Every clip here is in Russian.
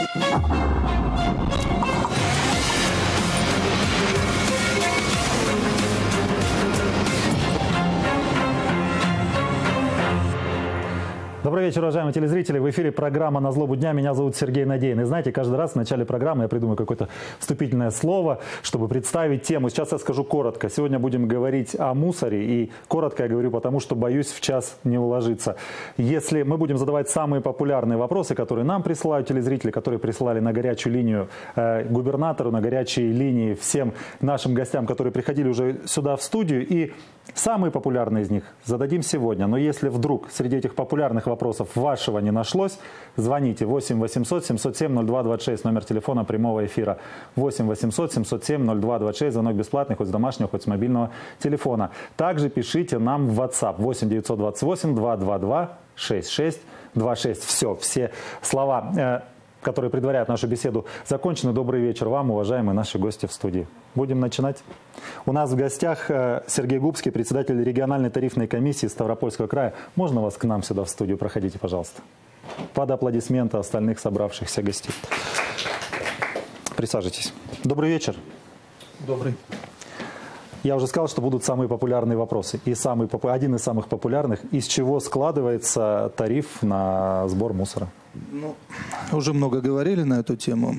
Добрый вечер, уважаемые телезрители. В эфире программа «На злобу дня». Меня зовут Сергей Надеин. И знаете, каждый раз в начале программы я придумаю какое-то вступительное слово, чтобы представить тему. Сейчас я скажу коротко. Сегодня будем говорить о мусоре. И коротко я говорю, потому что боюсь в час не уложиться. Если мы будем задавать самые популярные вопросы, которые нам присылают телезрители, которые прислали на горячую линию губернатору, на горячие линии всем нашим гостям, которые приходили уже сюда в студию. И самые популярные из них зададим сегодня. Но если вдруг среди этих популярных вопросов вашего не нашлось, звоните 8 800 707 02 26, номер телефона прямого эфира. 8 800 707 02 26, звонок бесплатный, хоть с домашнего, хоть с мобильного телефона. Также пишите нам в WhatsApp 8 928 222 6626. Все слова, которые предваряют нашу беседу, закончены. Добрый вечер вам, уважаемые наши гости в студии. Будем начинать. У нас в гостях Сергей Губский, председатель региональной тарифной комиссии Ставропольского края. Можно вас к нам сюда в студию? Проходите, пожалуйста. Под аплодисменты остальных собравшихся гостей. Присаживайтесь. Добрый вечер. Добрый. Я уже сказал, что будут самые популярные вопросы. И один из самых популярных. Из чего складывается тариф на сбор мусора? Ну, уже много говорили на эту тему.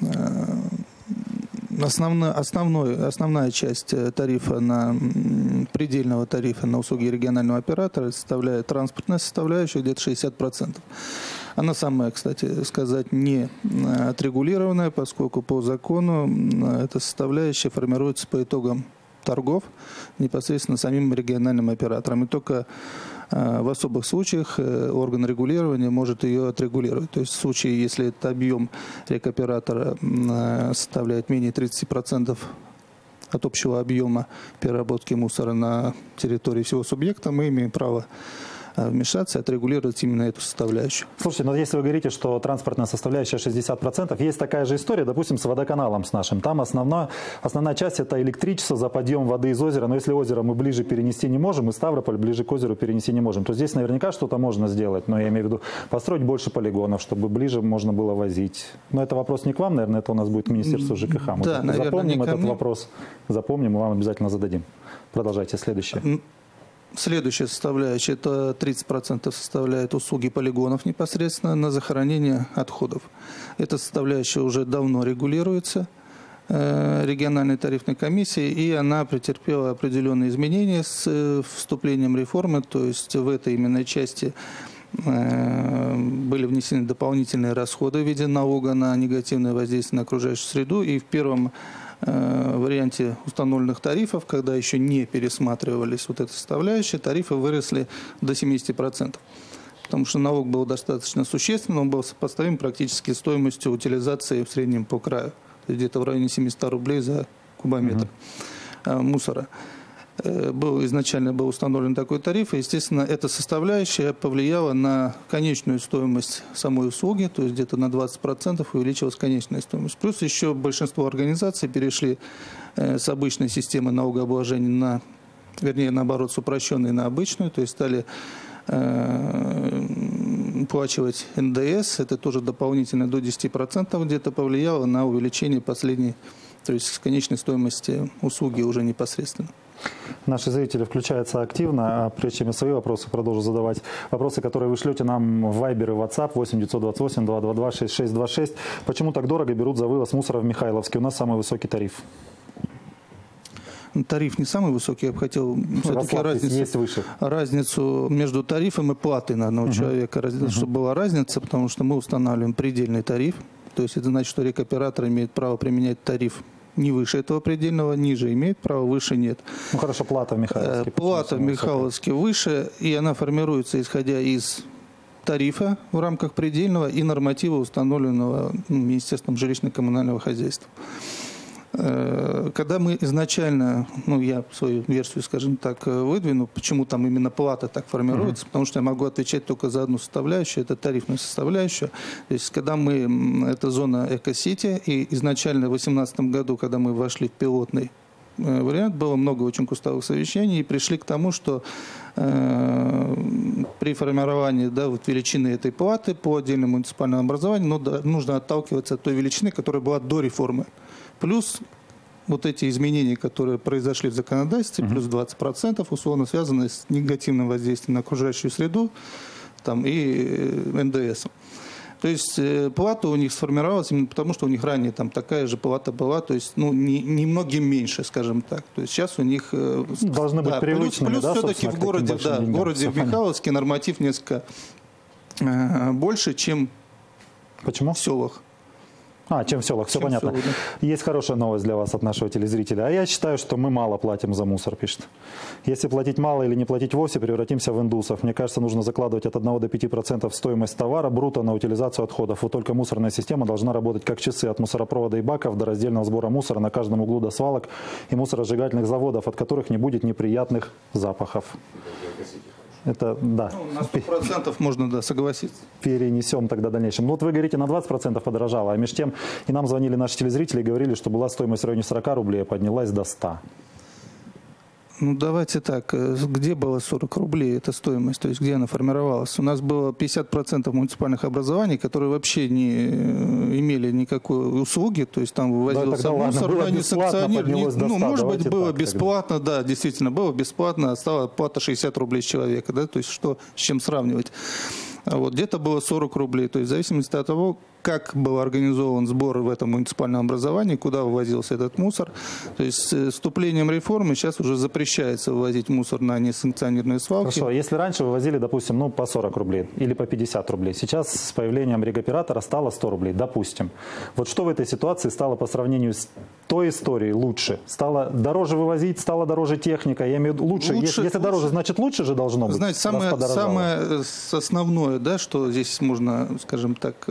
Основная часть тарифа предельного тарифа на услуги регионального оператора составляет транспортная составляющая, где-то 60%. Она самая, кстати сказать, не отрегулированная, поскольку по закону эта составляющая формируется по итогам торгов непосредственно самим региональным оператором. И только в особых случаях орган регулирования может ее отрегулировать. То есть в случае, если этот объем рекоператора составляет менее 30% от общего объема переработки мусора на территории всего субъекта, мы имеем право вмешаться и отрегулировать именно эту составляющую. Слушайте, но если вы говорите, что транспортная составляющая 60%, есть такая же история, допустим, с водоканалом с нашим. Там основная часть – это электричество за подъем воды из озера. Но если озеро мы ближе перенести не можем, и Ставрополь ближе к озеру перенести не можем, то здесь наверняка что-то можно сделать. Но я имею в виду построить больше полигонов, чтобы ближе можно было возить. Но это вопрос не к вам, наверное, это у нас будет Министерство ЖКХ. Мы да, наверное, запомним этот вопрос, запомним и вам обязательно зададим. Продолжайте, следующее. Следующая составляющая, это 30% составляет услуги полигонов непосредственно на захоронение отходов. Эта составляющая уже давно регулируется региональной тарифной комиссией, и она претерпела определенные изменения с вступлением реформы, то есть в этой именно части были внесены дополнительные расходы в виде налога на негативное воздействие на окружающую среду, и в первом варианте установленных тарифов, когда еще не пересматривались вот эта составляющая, тарифы выросли до 70%. Потому что налог был достаточно существенным, он был сопоставим практически стоимостью утилизации в среднем по краю. Где-то в районе 700 рублей за кубометр мусора. Изначально был установлен такой тариф, и, естественно, эта составляющая повлияла на конечную стоимость самой услуги, то есть где-то на 20% увеличилась конечная стоимость. Плюс еще большинство организаций перешли с обычной системы налогообложения наоборот, с упрощенной на обычную, то есть стали уплачивать НДС, это тоже дополнительно до 10% где-то повлияло на увеличение последней, то есть конечной стоимости услуги уже непосредственно. Наши зрители включаются активно. А прежде чем я свои вопросы продолжу задавать, вопросы, которые вы шлете нам в Viber и WhatsApp 8 928 222 6626. Почему так дорого берут за вывоз мусора в Михайловске? У нас самый высокий тариф. Тариф не самый высокий, я бы хотел все-таки разницу между тарифом и платой на одного человека, чтобы была разница, потому что мы устанавливаем предельный тариф. То есть это значит, что рекоператор имеет право применять тариф не выше этого предельного, ниже имеет право, выше нет. Ну хорошо, плата в Михайловске. Плата в Михайловске выше, и она формируется исходя из тарифа в рамках предельного и норматива, установленного Министерством жилищно-коммунального хозяйства. Когда мы изначально, я свою версию, скажем так, выдвину, почему там именно плата так формируется, потому что я могу отвечать только за одну составляющую, это тарифную составляющую. То есть, когда это зона экосити, и изначально в 2018 году, когда мы вошли в пилотный вариант. Было много очень кустовых совещаний, и пришли к тому, что при формировании величины этой платы по отдельному муниципальному образованию нужно отталкиваться от той величины, которая была до реформы. Плюс вот эти изменения, которые произошли в законодательстве, плюс 20%, условно связаны с негативным воздействием на окружающую среду и НДС. То есть плата у них сформировалась именно потому, что у них ранее такая же плата была, то есть немногим меньше, скажем так. То есть сейчас у них должны быть привычными, плюс все-таки в городе, в городе Михайловске норматив несколько больше, чем Почему? в селах. Чем в селах, все понятно. Селах, да. Есть хорошая новость для вас от нашего телезрителя. А я считаю, что мы мало платим за мусор, пишет. Если платить мало или не платить вовсе, превратимся в индусов. Мне кажется, нужно закладывать от 1 до 5% стоимость товара бруто на утилизацию отходов. Вот только мусорная система должна работать как часы от мусоропровода и баков до раздельного сбора мусора на каждом углу до свалок и мусоросжигательных заводов, от которых не будет неприятных запахов. Это, да. На 100% можно, согласиться. Перенесем тогда в дальнейшем. Вот вы говорите, на 20% подорожало, а между тем и нам звонили наши телезрители и говорили, что была стоимость в районе 40 рублей, а поднялась до 100. Давайте так, где было 40 рублей эта стоимость, то есть где она формировалась? У нас было 50% муниципальных образований, которые вообще не имели никакой услуги, то есть там вывозился мусор, было бесплатно, может быть, было бесплатно, да, действительно, было бесплатно, стала плата 60 рублей с человека, да, то есть что, с чем сравнивать? Вот, где-то было 40 рублей, то есть в зависимости от того, как был организован сбор в этом муниципальном образовании, куда вывозился этот мусор. То есть с вступлением реформы сейчас уже запрещается вывозить мусор на несанкционированные свалки. Хорошо, если раньше вывозили, допустим, по 40 рублей или по 50 рублей, сейчас с появлением регоператора стало 100 рублей, допустим. Вот что в этой ситуации стало по сравнению с той историей лучше? Стало дороже вывозить, стала дороже техника? Я имею в виду лучше. Если дороже, значит лучше же должно быть. Знаете, самое основное, да, что здесь можно, скажем так,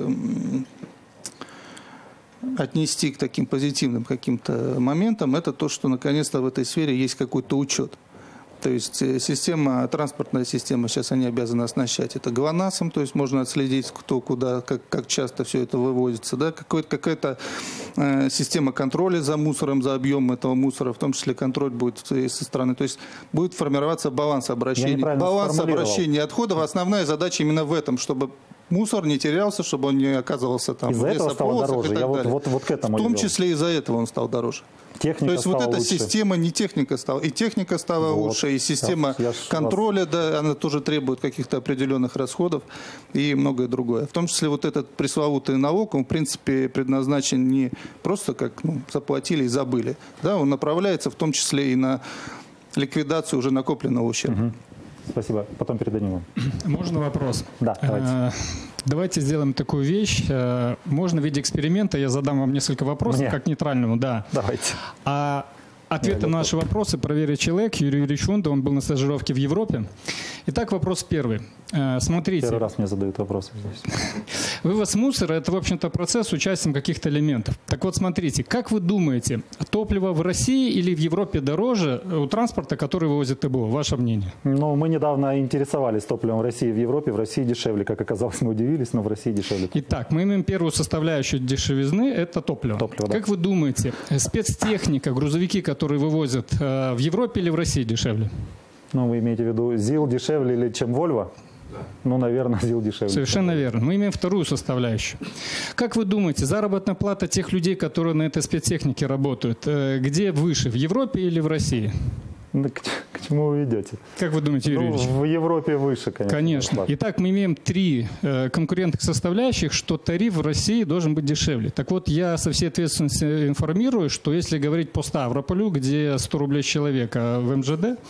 отнести к таким позитивным каким-то моментам, это то, что наконец-то в этой сфере есть какой-то учет. То есть транспортная система, сейчас они обязаны оснащать это ГЛОНАССом, то есть можно отследить, кто куда, как часто все это вывозится. Да? Какая-то система контроля за мусором, за объемом этого мусора, в том числе контроль будет со стороны. То есть будет формироваться баланс обращения. Баланс обращения отходов. Основная задача именно в этом, чтобы мусор не терялся, чтобы он не оказывался там в лесополосах и так далее. Вот к этому в том числе из-за этого он стал дороже. Техника То есть вот эта система, не техника стала, и техника стала лучше, и система контроля, да, она тоже требует каких-то определенных расходов и многое другое. В том числе вот этот пресловутый налог, он в принципе предназначен не просто как заплатили и забыли, да, он направляется в том числе и на ликвидацию уже накопленного ущерба. Угу. Спасибо. Потом передадим вам. Можно вопрос? Да, давайте. Давайте сделаем такую вещь. Можно в виде эксперимента, я задам вам несколько вопросов, как нейтральному, да. Давайте. А ответы на наши вопросы проверит человек, Юрий Юрьевич Фунда, он был на стажировке в Европе. Итак, вопрос первый. Смотрите. Первый раз мне задают вопросы здесь. Вывоз мусора – это, в общем-то, процесс с участием каких-то элементов. Так вот, смотрите, как вы думаете, топливо в России или в Европе дороже у транспорта, который вывозит ТБО? Ваше мнение? Мы недавно интересовались топливом в России и в Европе. В России дешевле, как оказалось, мы удивились, но в России дешевле. Итак, мы имеем первую составляющую дешевизны – это топливо. Как вы думаете, спецтехника, грузовики, которые вывозят в Европе или в России дешевле? Вы имеете в виду ЗИЛ дешевле, чем Вольво? Да. Наверное, ЗИЛ дешевле. Совершенно верно. Мы имеем вторую составляющую. Как вы думаете, заработная плата тех людей, которые на этой спецтехнике работают, где выше, в Европе или в России? К чему вы идете? Как вы думаете, Юрий Юрьевич? В Европе выше, конечно. Конечно. Итак, мы имеем три конкурентных составляющих, что тариф в России должен быть дешевле. Так вот, я со всей ответственностью информирую, что если говорить по Ставрополю, где 100 рублей с человека в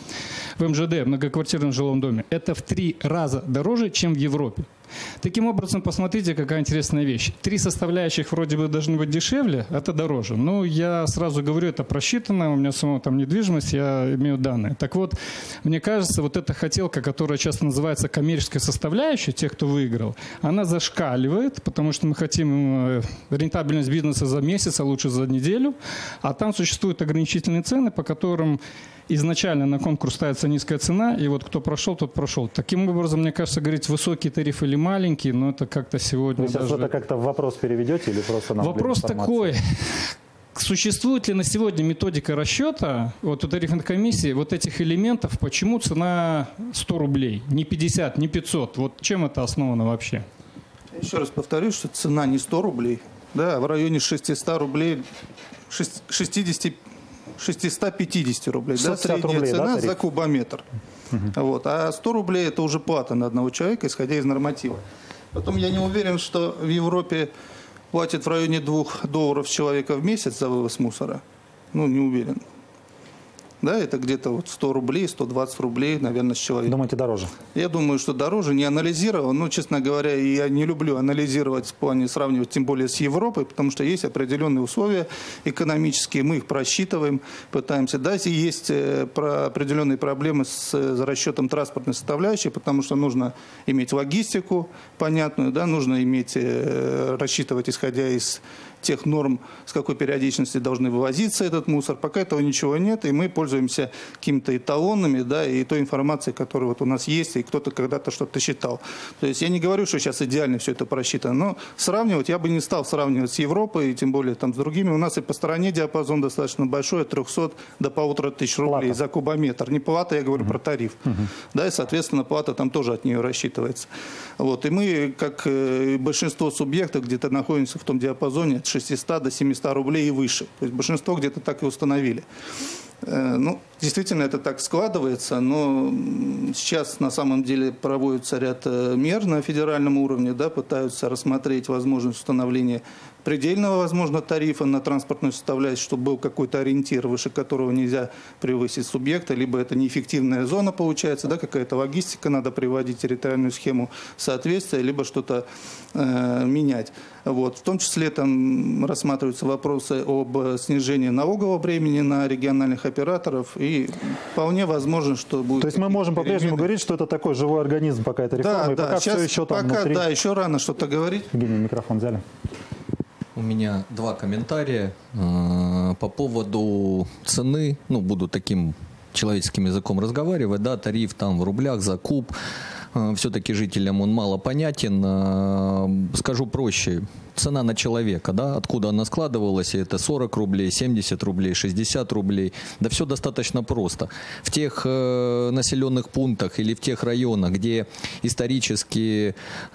МЖД, многоквартирном жилом доме, это в 3 раза дороже, чем в Европе. Таким образом, посмотрите, какая интересная вещь. 3 составляющих вроде бы должны быть дешевле, это дороже. Но я сразу говорю, это просчитано, у меня самого там недвижимость, я имею данные. Так вот, мне кажется, вот эта хотелка, которая часто называется коммерческой составляющей, тех, кто выиграл, она зашкаливает, потому что мы хотим рентабельность бизнеса за месяц, а лучше за неделю. А там существуют ограничительные цены, по которым изначально на конкурс ставится низкая цена, и вот кто прошел, тот прошел. Таким образом, мне кажется, говорить высокий тариф или маленький, но это как-то сегодня... Вы сейчас это как-то в вопрос переведете или просто нам вопрос такой. Существует ли на сегодня методика расчета вот у тарифной комиссии вот этих элементов, почему цена 100 рублей, не 50, не 500? Вот чем это основано вообще? Еще раз повторюсь, что цена не 100 рублей, да, а в районе 600 рублей, 650 рублей, да, средняя рублей, цена, да, за кубометр. Вот. А 100 рублей – это уже плата на одного человека, исходя из норматива. Потом я не уверен, что в Европе платят в районе $2 с человека в месяц за вывоз мусора. Ну, не уверен. Да, это где-то вот 100 рублей, 120 рублей, наверное, с человека. Думаете, дороже? Я думаю, что дороже, не анализировал. Ну, честно говоря, я не люблю анализировать в плане сравнивать, тем более с Европой, потому что есть определенные условия экономические, мы их просчитываем, пытаемся. Да, есть определенные проблемы с расчетом транспортной составляющей, потому что нужно иметь логистику понятную, да, нужно иметь, рассчитывать, исходя из тех норм, с какой периодичностью должны вывозиться этот мусор. Пока этого ничего нет, и мы пользуемся какими-то эталонами, да, и той информацией, которая вот у нас есть, и кто-то когда-то что-то считал. То есть я не говорю, что сейчас идеально все это просчитано, но сравнивать я бы не стал сравнивать с Европой, и тем более там с другими. У нас и по стране диапазон достаточно большой, от 300 до 1500 рублей за кубометр. Не плата, я говорю про тариф. Да, и, соответственно, плата там тоже от нее рассчитывается. Вот, и мы, как большинство субъектов, где-то находимся в том диапазоне, 600 до 700 рублей и выше. То есть большинство где-то так и установили. Ну, действительно, это так складывается, но сейчас на самом деле проводится ряд мер на федеральном уровне, да, пытаются рассмотреть возможность установления предельного, возможно, тарифа на транспортную составляющую, чтобы был какой-то ориентир, выше которого нельзя превысить субъекта, либо это неэффективная зона получается, да, какая-то логистика, надо приводить территориальную схему соответствия, либо что-то менять. Вот. В том числе там рассматриваются вопросы об снижении налогового бремени на региональных операторов, и вполне возможно, что будет... То есть мы можем по-прежнему говорить, что это такой живой организм, пока это реформа, да, и пока сейчас, все еще там пока, внутри... Да, еще рано что-то говорить. Евгений, микрофон взяли. У меня два комментария по поводу цены. Ну, буду таким человеческим языком разговаривать. Да, тариф там в рублях за куб. Все-таки жителям он мало понятен. Скажу проще. Цена на человека, да, откуда она складывалась, это 40 рублей, 70 рублей, 60 рублей. Да все достаточно просто. В тех населенных пунктах или в тех районах, где исторически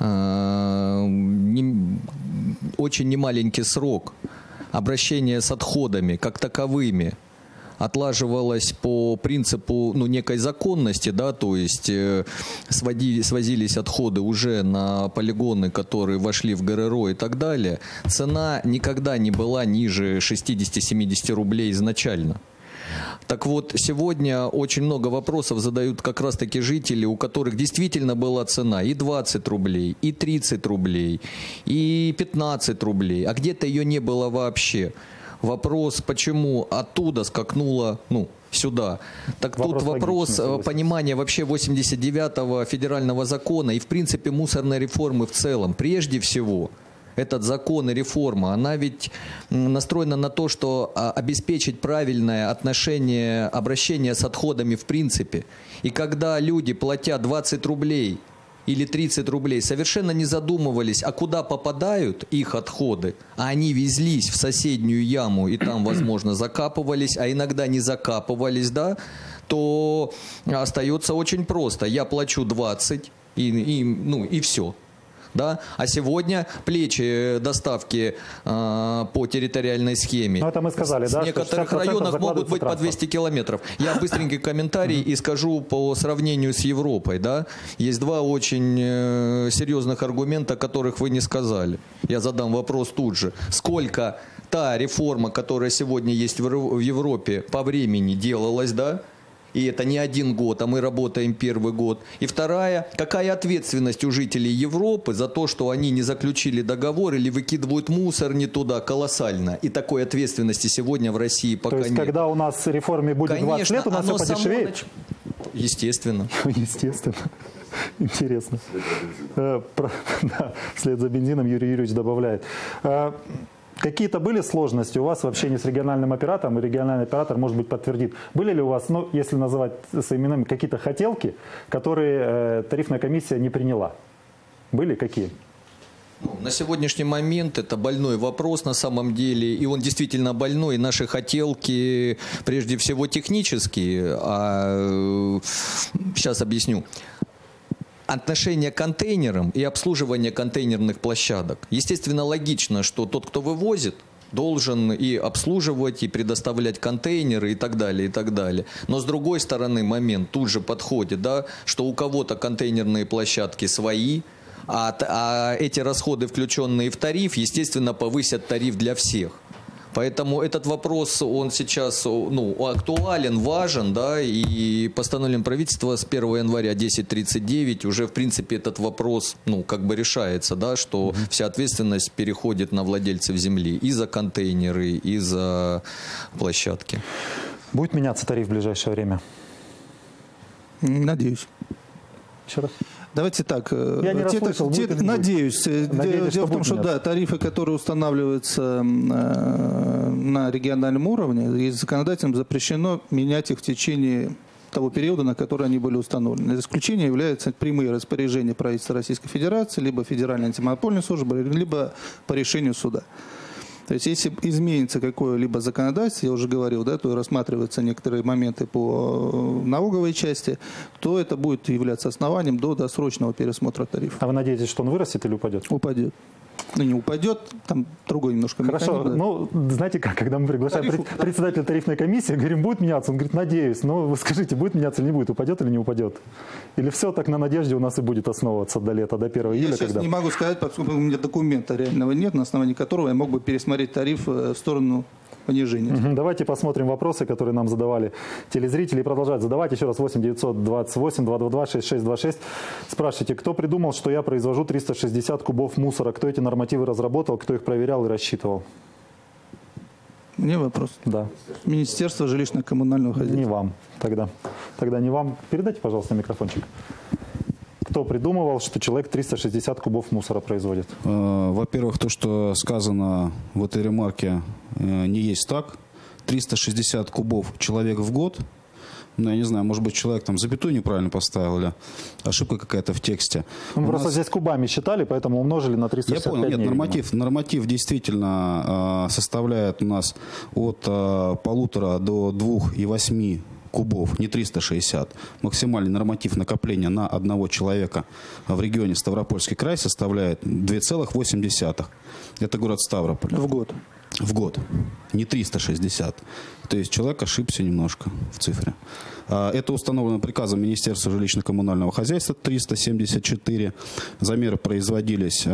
очень немаленький срок обращения с отходами как таковыми отлаживалось по принципу некой законности, да, то есть свозились отходы уже на полигоны, которые вошли в ГРРО и так далее, цена никогда не была ниже 60-70 рублей изначально. Так вот, сегодня очень много вопросов задают как раз-таки жители, у которых действительно была цена и 20 рублей, и 30 рублей, и 15 рублей, а где-то ее не было вообще. Вопрос, почему оттуда скакнуло, сюда. Так тут вопрос понимания вообще 89-го федерального закона и, в принципе, мусорной реформы в целом. Прежде всего, этот закон и реформа, она ведь настроена на то, что обеспечить правильное отношение, обращение с отходами в принципе. И когда люди, платя 20 рублей или 30 рублей, совершенно не задумывались, а куда попадают их отходы, а они везлись в соседнюю яму и там, возможно, закапывались, а иногда не закапывались, да, то остается очень просто. Я плачу 20 и все. Да? А сегодня плечи доставки по территориальной схеме. Ну, это мы сказали, в некоторых районах могут быть по 200 километров. Я быстренький комментарий и скажу по сравнению с Европой. Да? Есть два очень серьезных аргумента, которых вы не сказали. Я задам вопрос тут же. Сколько та реформа, которая сегодня есть в Европе, по времени делалась, да? И это не 1 год, а мы работаем 1-й год. И вторая, какая ответственность у жителей Европы за то, что они не заключили договор или выкидывают мусор не туда, колоссальна. И такой ответственности сегодня в России пока нет. То есть, когда у нас реформе будет 20 лет, у нас все подешевеет? Естественно. Естественно. Интересно. Вслед за бензином Юрий Юрьевич добавляет. Какие-то были сложности у вас в общении с региональным оператором, и региональный оператор, может быть, подтвердит. Были ли у вас, если называть своими именами, какие-то хотелки, которые тарифная комиссия не приняла? Были какие? На сегодняшний момент это больной вопрос на самом деле, и он действительно больной. Наши хотелки, прежде всего, технические. Сейчас объясню. Отношение к контейнерам и обслуживание контейнерных площадок. Естественно, логично, что тот, кто вывозит, должен и обслуживать, и предоставлять контейнеры и так далее, и так далее. Но с другой стороны момент тут же подходит, да, что у кого-то контейнерные площадки свои, а эти расходы, включенные в тариф, естественно, повысят тариф для всех. Поэтому этот вопрос, он сейчас актуален, важен, да, и постановлением правительства с 1 января 1039 уже, в принципе, этот вопрос, решается, да, что вся ответственность переходит на владельцев земли и за контейнеры, и за площадки. Будет меняться тариф в ближайшее время? Надеюсь. Еще раз. Давайте так. Я не расслышал, надеюсь. Дело в том, что тарифы, которые устанавливаются на региональном уровне, законодателям запрещено менять их в течение того периода, на который они были установлены. Исключением являются прямые распоряжения правительства Российской Федерации, либо Федеральной антимонопольной службы, либо по решению суда. То есть, если изменится какое-либо законодательство, я уже говорил, да, то рассматриваются некоторые моменты по налоговой части, то это будет являться основанием до досрочного пересмотра тарифа. А вы надеетесь, что он вырастет или упадет? Упадет. Не упадет, там другой немножко механизм. Хорошо, да. Знаете как, когда мы приглашаем председателя тарифной комиссии, говорим, будет меняться? Он говорит, надеюсь. Но вы скажите, будет меняться или не будет? Упадет или не упадет? Или все так на надежде у нас и будет основываться до лета, до 1 июля? Я сейчас не могу сказать, поскольку у меня документа реального нет, на основании которого я мог бы пересмотреть тариф в сторону понижения. Давайте посмотрим вопросы, которые нам задавали телезрители. И продолжают задавать. Еще раз 8 928 222 6626. Спрашивайте, кто придумал, что я произвожу 360 кубов мусора? Кто эти нормативы разработал? Кто их проверял и рассчитывал? Мне вопрос. Да. Министерство жилищно-коммунального хозяйства. Не вам тогда. Тогда не вам. Передайте, пожалуйста, микрофончик. Кто придумывал, что человек 360 кубов мусора производит? Во-первых, то, что сказано в этой ремарке, не есть так. 360 кубов человек в год. Я не знаю, может быть, человек там запятую неправильно поставил или ошибка какая-то в тексте. Мы просто здесь кубами считали, поэтому умножили на 365 Я понял, дней. нет, норматив действительно составляет у нас от 1,5 до 2,8 кубов, не 360. Максимальный норматив накопления на одного человека в регионе Ставропольский край составляет 2,8. Это город Ставрополь. В год. В год. Не 360. То есть человек ошибся немножко в цифре. Это установлено приказом Министерства жилищно-коммунального хозяйства 374. Замеры производились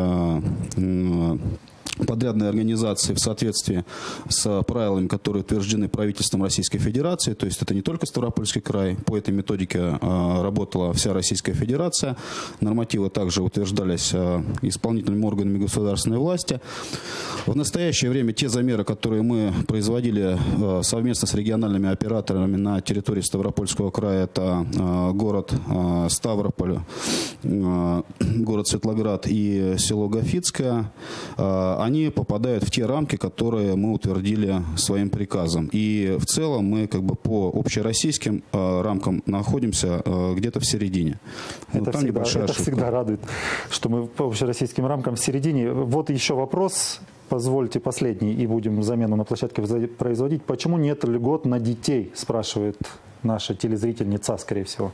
подрядной организации в соответствии с правилами, которые утверждены правительством Российской Федерации. То есть это не только Ставропольский край. По этой методике работала вся Российская Федерация. Нормативы также утверждались исполнительными органами государственной власти. В настоящее время те замеры, которые мы производили совместно с региональными операторами на территории Ставропольского края, это город Ставрополь, город Светлоград и село Гафицкое, они попадают в те рамки, которые мы утвердили своим приказом. И в целом мы по общероссийским рамкам находимся где-то в середине. Это всегда радует, что мы по общероссийским рамкам в середине. Вот еще вопрос, позвольте последний, и будем замену на площадке производить. Почему нет льгот на детей, спрашивает наша телезрительница, скорее всего.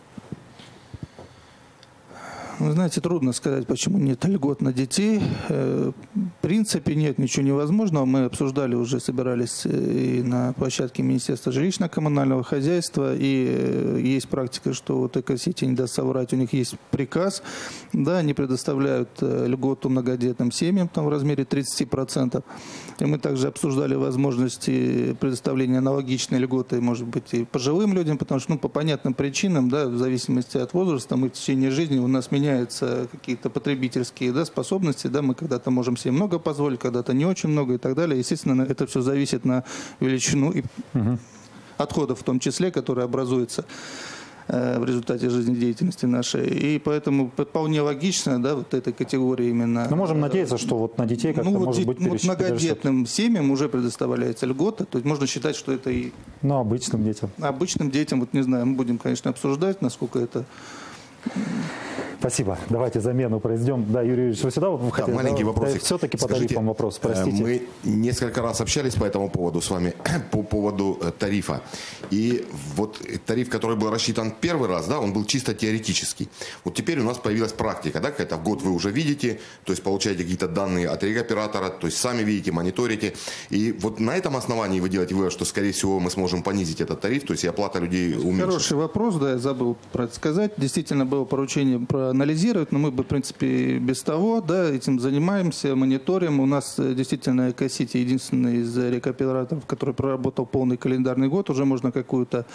Вы знаете, трудно сказать, почему нет льгот на детей. В принципе, нет ничего невозможного. Мы обсуждали уже, собирались и на площадке Министерства жилищно-коммунального хозяйства. И есть практика, что вот Экосити, не даст соврать, у них есть приказ. Да, они предоставляют льготу многодетным семьям там, в размере 30%. И мы также обсуждали возможности предоставления аналогичной льготы, может быть, и пожилым людям, потому что по понятным причинам, да, в зависимости от возраста, мы в течение жизни у нас меняются какие-то потребительские способности, да, мы когда-то можем себе много позволить, когда-то не очень много и так далее. Естественно, это все зависит на величину и отходов в том числе, которые образуются в результате жизнедеятельности нашей. И поэтому вполне логично, да, вот этой категории именно. Мы можем надеяться, что вот на детей как-то может быть многодетным семьям уже предоставляется льгота. То есть можно считать, что это и... Но обычным детям. Обычным детям, вот не знаю, мы будем, конечно, обсуждать, насколько это... Спасибо. Давайте замену произведем. Да, Юрий Юрьевич, вы сюда хотели? Да, маленький вопросик. Все-таки по тарифам вопрос, простите. Мы несколько раз общались по этому поводу с вами, по поводу тарифа. И вот тариф, который был рассчитан первый раз, да, он был чисто теоретический. Вот теперь у нас появилась практика, да, какая-то в год вы уже видите, то есть получаете какие-то данные от регоператора, то есть сами видите, мониторите. И вот на этом основании вы делаете вывод, что, скорее всего, мы сможем понизить этот тариф, то есть и оплата людей уменьшится. Хороший вопрос, да, я забыл про это сказать. Действительно, было поручение проанализировать, но мы бы, в принципе, без того, да, этим занимаемся, мониторим. У нас действительно Экосити единственный из рекоператоров, который проработал полный календарный год, уже можно какую-то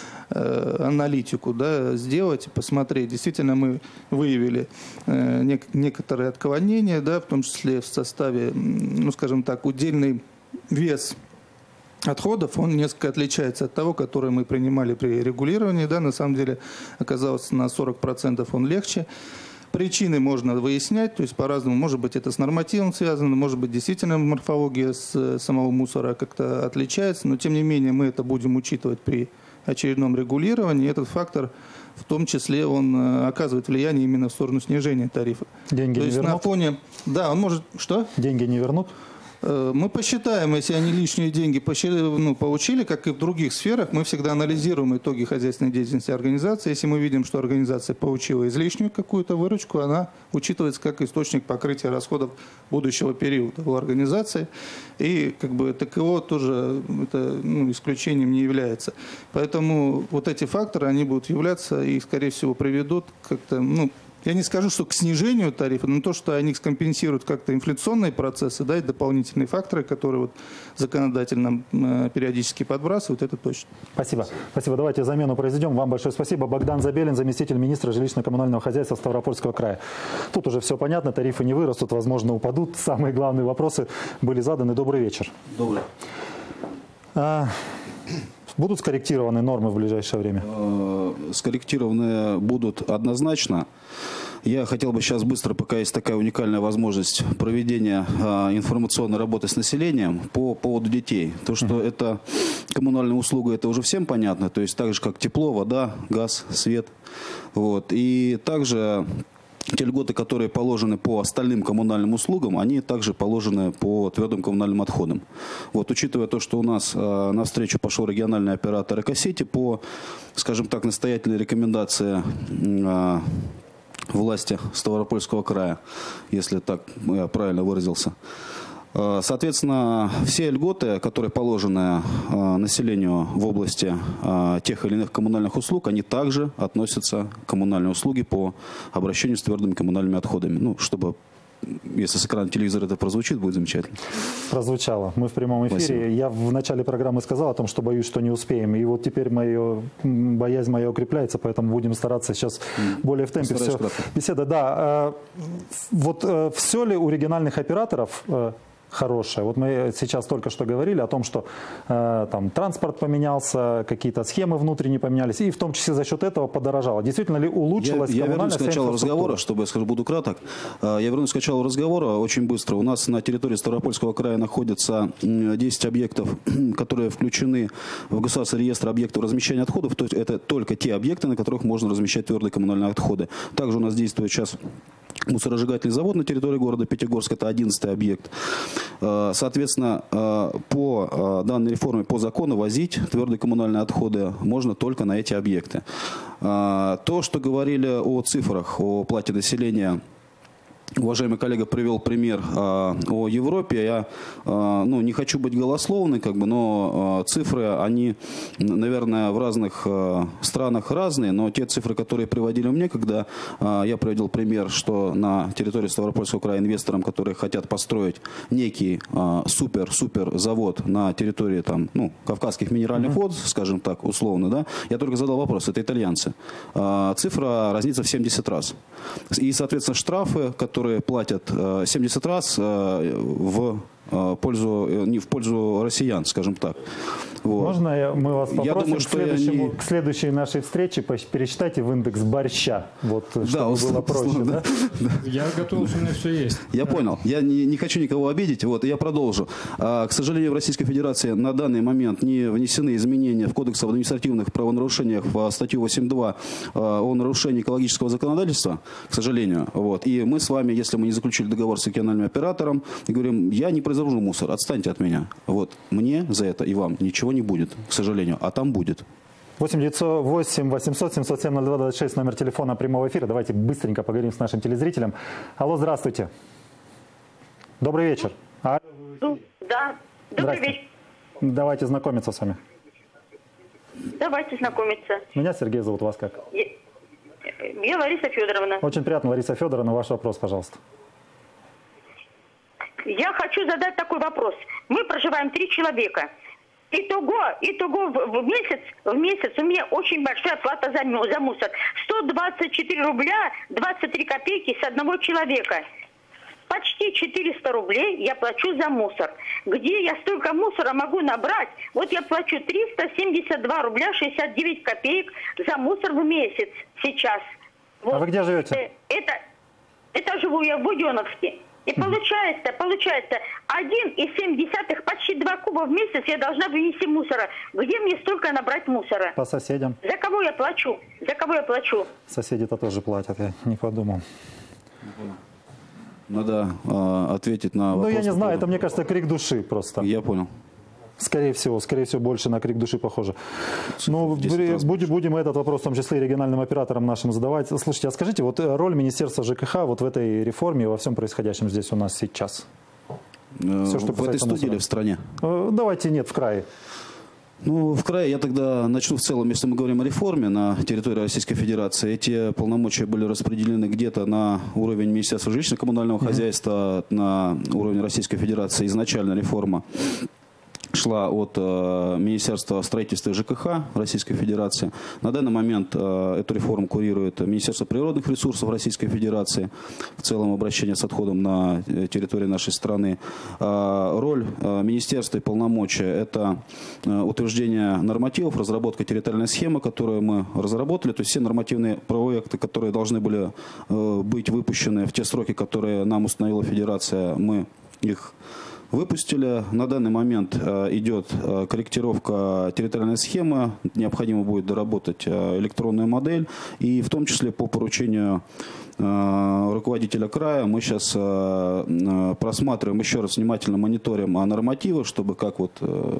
аналитику, да, сделать, посмотреть. Действительно, мы выявили некоторые отклонения, да, в том числе в составе, ну, скажем так, удельный вес отходов, он несколько отличается от того, который мы принимали при регулировании. Да, на самом деле оказалось на 40% он легче. Причины можно выяснять, то есть по-разному. Может быть, это с нормативом связано, может быть, действительно морфология с самого мусора как-то отличается, но тем не менее мы это будем учитывать при очередном регулировании. Этот фактор, в том числе, он оказывает влияние именно в сторону снижения тарифа. Деньги то не есть вернут? На фоне... Да, он может... Что? Деньги не вернут? Мы посчитаем, если они лишние деньги получили, как и в других сферах, мы всегда анализируем итоги хозяйственной деятельности организации. Если мы видим, что организация получила излишнюю какую-то выручку, она учитывается как источник покрытия расходов будущего периода у организации. И как бы ТКО тоже это, исключением не является. Поэтому вот эти факторы, они будут являться и, скорее всего, приведут как-то... Я не скажу, что к снижению тарифа, но то, что они скомпенсируют как-то инфляционные процессы, да, и дополнительные факторы, которые вот законодатель нам периодически подбрасывают, это точно. Спасибо. Спасибо. Давайте замену произведем. Вам большое спасибо. Богдан Забелин, заместитель министра жилищно-коммунального хозяйства Ставропольского края. Тут уже все понятно, тарифы не вырастут, возможно, упадут. Самые главные вопросы были заданы. Добрый вечер. Добрый. Будут скорректированы нормы в ближайшее время? Скорректированы будут однозначно. Я хотел бы сейчас быстро, пока есть такая уникальная возможность проведения информационной работы с населением по поводу детей. То, что это коммунальная услуга, это уже всем понятно. То есть так же, как тепло, вода, газ, свет. Вот. И также... Те льготы, которые положены по остальным коммунальным услугам, они также положены по твердым коммунальным отходам. Вот, учитывая то, что у нас навстречу пошел региональный оператор Экосити по, скажем так, настоятельной рекомендации власти Ставропольского края, если так я правильно выразился. Соответственно, все льготы, которые положены населению в области тех или иных коммунальных услуг, они также относятся к коммунальным услугам по обращению с твердыми коммунальными отходами. Чтобы, если с экрана телевизора это прозвучит, будет замечательно. Прозвучало. Мы в прямом эфире. Спасибо. Я в начале программы сказал о том, что боюсь, что не успеем. И вот теперь боязнь моя укрепляется, поэтому будем стараться сейчас более в темпе. Все. Беседа, да. Вот все ли у региональных операторов хорошее? Вот мы сейчас только что говорили о том, что там транспорт поменялся, какие-то схемы внутренние поменялись, и в том числе за счет этого подорожало. Действительно ли улучшилась Я коммунальная вернусь к началу разговора, чтобы я скажу, буду краток. Я вернусь к началу разговора очень быстро. У нас на территории Ставропольского края находится 10 объектов, которые включены в государственный реестр объектов размещения отходов. То есть это только те объекты, на которых можно размещать твердые коммунальные отходы. Также у нас действует сейчас мусоросжигательный завод на территории города Пятигорск, это 11-й объект. Соответственно, по данной реформе, по закону, возить твердые коммунальные отходы можно только на эти объекты. То, что говорили о цифрах, о плате населения, уважаемый коллега привел пример о Европе. Я не хочу быть голословным, но цифры, они, наверное, в разных странах разные, но те цифры, которые приводили мне, когда я приводил пример, что на территории Ставропольского края инвесторам, которые хотят построить некий супер завод на территории Кавказских минеральных вод, скажем так, условно, да, я только задал вопрос, это итальянцы. Цифра разнится в 70 раз. И, соответственно, штрафы, которые платят 70 раз в не в пользу россиян, скажем так. Вот. Можно мы вас попросим думаю, что к следующей нашей встрече пересчитайте в индекс борща, вот, чтобы было проще. Да? Я готов, у меня все есть. Я понял. Я не хочу никого обидеть, вот, я продолжу. К сожалению, в Российской Федерации на данный момент не внесены изменения в Кодекс об административных правонарушениях в статью 8.2 о нарушении экологического законодательства, к сожалению. Вот. И мы с вами, если мы не заключили договор с региональным оператором, говорим, я не произвожу мусор, отстаньте от меня. Вот. Мне за это и вам ничего не будет, к сожалению, а там будет. 8 800 707 0226, номер телефона прямого эфира. Давайте быстренько поговорим с нашим телезрителем. Алло, здравствуйте. Добрый вечер. Да, добрый вечер. Давайте знакомиться с вами. Давайте знакомиться. Меня Сергей зовут, вас как? Я Лариса Федоровна. Очень приятно, Лариса Федоровна. Ваш вопрос, пожалуйста. Я хочу задать такой вопрос. Мы проживаем 3 человека. Итого в месяц у меня очень большая плата за мусор. 124 рубля 23 копейки с одного человека. Почти 400 рублей я плачу за мусор. Где я столько мусора могу набрать? Вот я плачу 372 рубля 69 копеек за мусор в месяц сейчас. Вот. А вы где живете? Это живу я в Буденновске. И получается 1,7, почти 2 куба в месяц я должна вынести мусора. Где мне столько набрать мусора? По соседям. За кого я плачу? Соседи-то тоже платят, я не подумал. Надо ответить на вопрос. Ну, я не знаю, это, мне кажется, крик души просто. Я понял. Скорее всего, больше на крик души похоже. Ну, будем этот вопрос, в том числе и региональным операторам нашим задавать. Слушайте, а скажите, вот роль Министерства ЖКХ вот в этой реформе, во всем происходящем здесь у нас сейчас? Все, что в этой студии или в стране? Давайте нет, в крае. Ну, в крае я тогда начну в целом, если мы говорим о реформе на территории Российской Федерации. Эти полномочия были распределены где-то на уровень Министерства жилищно-коммунального хозяйства, на уровень Российской Федерации. Изначально реформа шла от Министерства строительства и ЖКХ Российской Федерации. На данный момент эту реформу курирует Министерство природных ресурсов Российской Федерации. В целом обращение с отходом на территории нашей страны. Роль министерства и полномочия – это утверждение нормативов, разработка территориальной схемы, которую мы разработали. То есть все нормативные проекты, которые должны были быть выпущены в те сроки, которые нам установила Федерация, мы их выпустили. На данный момент идет корректировка территориальной схемы. Необходимо будет доработать электронную модель. И в том числе по поручению руководителя края мы сейчас просматриваем, еще раз внимательно мониторим нормативы, чтобы, как вот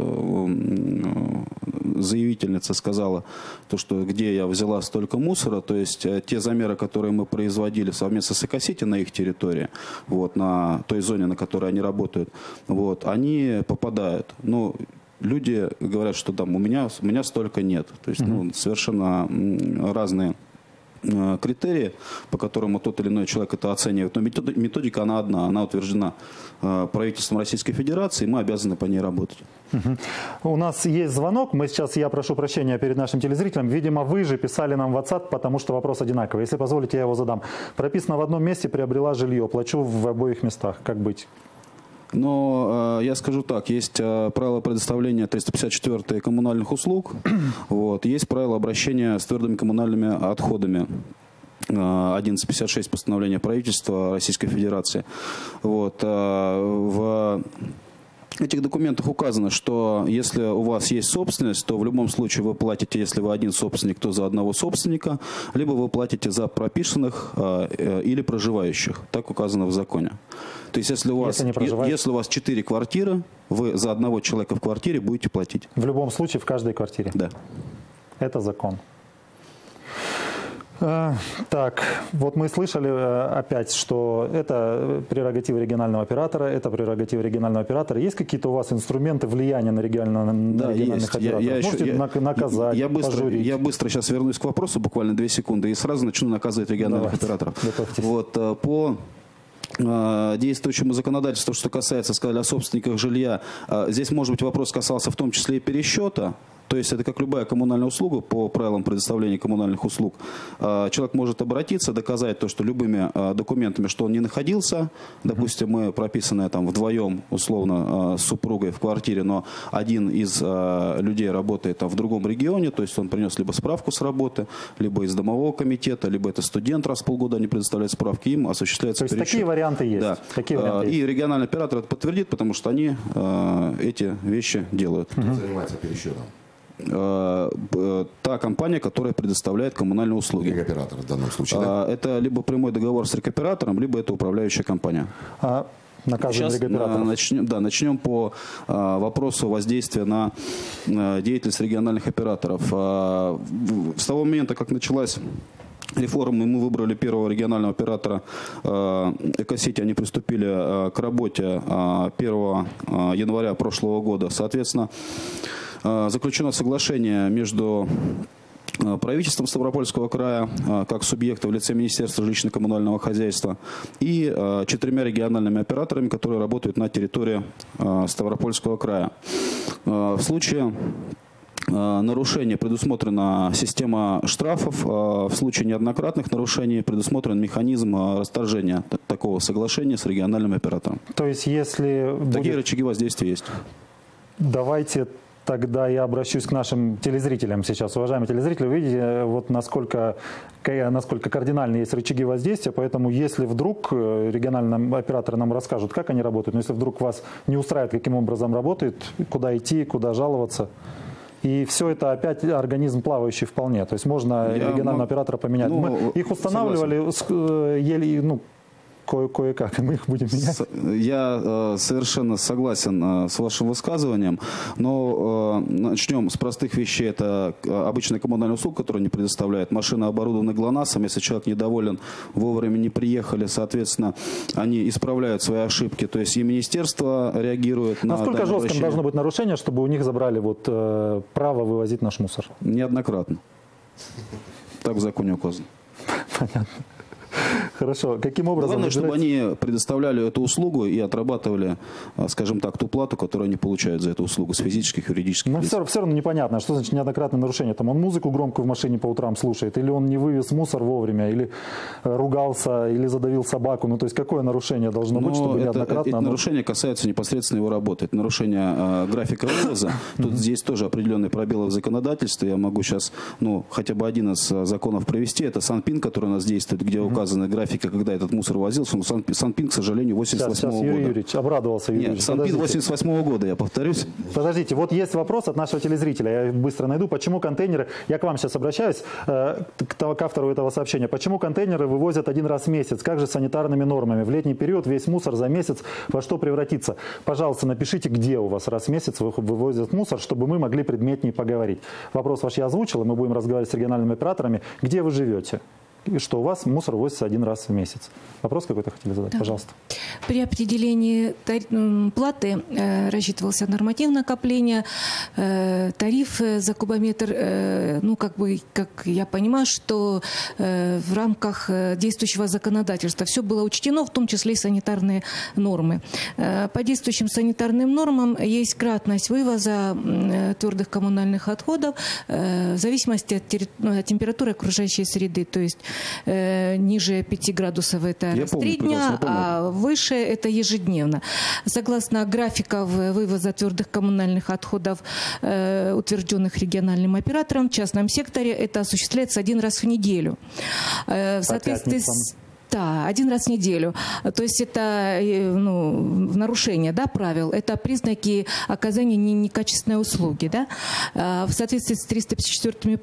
заявительница сказала, то, что где я взяла столько мусора, то есть те замеры, которые мы производили совместно с Экосити на их территории, вот, на той зоне, на которой они работают, вот, они попадают. Ну, люди говорят, что там у меня столько нет. То есть совершенно разные критерии, по которым тот или иной человек это оценивает. Но методика, она одна, она утверждена правительством Российской Федерации, и мы обязаны по ней работать. У нас есть звонок. Я прошу прощения перед нашим телезрителем. Видимо, вы же писали нам в WhatsApp, потому что вопрос одинаковый. Если позволите, я его задам. Прописано в одном месте, приобрела жилье, плачу в обоих местах. Как быть? Но я скажу так, есть правила предоставления 354 коммунальных услуг, вот, есть правила обращения с твердыми коммунальными отходами. 1156 постановления правительства Российской Федерации. Вот, в этих документах указано, что если у вас есть собственность, то в любом случае вы платите, если вы один собственник, то за одного собственника, либо вы платите за прописанных или проживающих. Так указано в законе. То есть если у вас 4 квартиры, вы за одного человека в квартире будете платить. В любом случае в каждой квартире? Да. Это закон. Так, вот мы слышали опять, что это прерогатива регионального оператора, Есть какие-то у вас инструменты влияния на региональных операторов? Можете наказать, пожурить? Я быстро сейчас вернусь к вопросу, буквально 2 секунды, и сразу начну наказывать региональных операторов. Вот, по действующему законодательству, что касается, сказали, о собственниках жилья, здесь, может быть, вопрос касался в том числе и пересчета. То есть это как любая коммунальная услуга по правилам предоставления коммунальных услуг. Человек может обратиться, доказать то, что любыми документами, что он не находился. Допустим, мы прописаны там вдвоем, условно, с супругой в квартире, но один из людей работает там в другом регионе, то есть он принес либо справку с работы, либо из домового комитета, либо это студент, раз в полгода они предоставляют справки, им осуществляется пересчет. Такие варианты есть. Да. Такие варианты и есть. региональный оператор это подтвердит, потому что они эти вещи делают. Кто занимается пересчетом? Та компания, которая предоставляет коммунальные услуги. Рекоператор в данном случае, да? Это либо прямой договор с рекоператором, либо это управляющая компания. Наказываем рекоператоров. Начнем по вопросу воздействия на деятельность региональных операторов. С того момента, как началась реформа, мы выбрали первого регионального оператора Экосити, они приступили к работе 1 января прошлого года. Соответственно, заключено соглашение между правительством Ставропольского края, как субъекта в лице Министерства жилищно-коммунального хозяйства, и 4 региональными операторами, которые работают на территории Ставропольского края. В случае нарушения предусмотрена система штрафов, в случае неоднократных нарушений предусмотрен механизм расторжения такого соглашения с региональным оператором. То есть, если такие рычаги воздействия есть. Давайте тогда я обращусь к нашим телезрителям сейчас. Уважаемые телезрители, вы видите, вот насколько кардинальны есть рычаги воздействия, поэтому если вдруг региональные операторы нам расскажут, как они работают, но если вдруг вас не устраивает, каким образом работает, куда идти, куда жаловаться, и все это опять организм плавающий вполне. То есть можно регионального оператора поменять. Мы их устанавливали еле, кое-как, и мы их будем менять. Я совершенно согласен с вашим высказыванием, но начнем с простых вещей. Это обычная коммунальная услуга, которую они предоставляют. Машина оборудована ГЛОНАССом. Если человек недоволен, вовремя не приехали, соответственно, они исправляют свои ошибки. То есть и министерство реагирует на Насколько жестким должно быть нарушение, чтобы у них забрали право вывозить наш мусор? Неоднократно. Так в законе указано. Понятно. Хорошо. Каким образом? Главное, чтобы они предоставляли эту услугу и отрабатывали, скажем так, ту плату, которую они получают за эту услугу с физических и юридических лиц. Но все равно непонятно, что значит неоднократное нарушение. Там он музыку громкую в машине по утрам слушает, или он не вывез мусор вовремя, или ругался, или задавил собаку. Ну, то есть какое нарушение должно быть, чтобы неоднократно... Эти нарушения касаются непосредственно его работы. Это нарушение графика вывоза. Тут здесь тоже определенные пробелы в законодательстве. Я могу сейчас, хотя бы один из законов привести. Это Санпин, который у нас действует, где указаны графики, когда этот мусор возился. Но Санпин, к сожалению, 88 года. Юрий Юрьевич, обрадовался Юрий Юрьевич. Санпин 88 года, я повторюсь. Подождите, вот есть вопрос от нашего телезрителя. Я быстро найду. Почему контейнеры... Я к вам сейчас обращаюсь, к автору этого сообщения. Почему контейнеры вывозят один раз в месяц? Как же с санитарными нормами? В летний период весь мусор за месяц во что превратится? Пожалуйста, напишите, где у вас раз в месяц вывозят мусор, чтобы мы могли предметнее поговорить. Вопрос ваш я озвучил, и мы будем разговаривать с региональными операторами. Где вы живете? И что у вас мусор возится один раз в месяц. Вопрос какой-то хотели задать? Да. Пожалуйста. При определении платы рассчитывался норматив накопления, тариф за кубометр. Как я понимаю, что в рамках действующего законодательства все было учтено, в том числе и санитарные нормы. По действующим санитарным нормам есть кратность вывоза твердых коммунальных отходов в зависимости от температуры окружающей среды. То есть ниже 5 градусов это раз в 3 дня, а выше это ежедневно. Согласно графиков вывоза твердых коммунальных отходов, утвержденных региональным оператором, в частном секторе это осуществляется один раз в неделю. В соответствии с... Да, один раз в неделю. То есть это нарушение правил, это признаки оказания некачественной услуги. Да? В соответствии с 354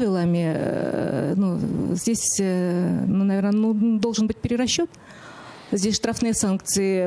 правилами здесь, наверное, должен быть перерасчет. Здесь штрафные санкции.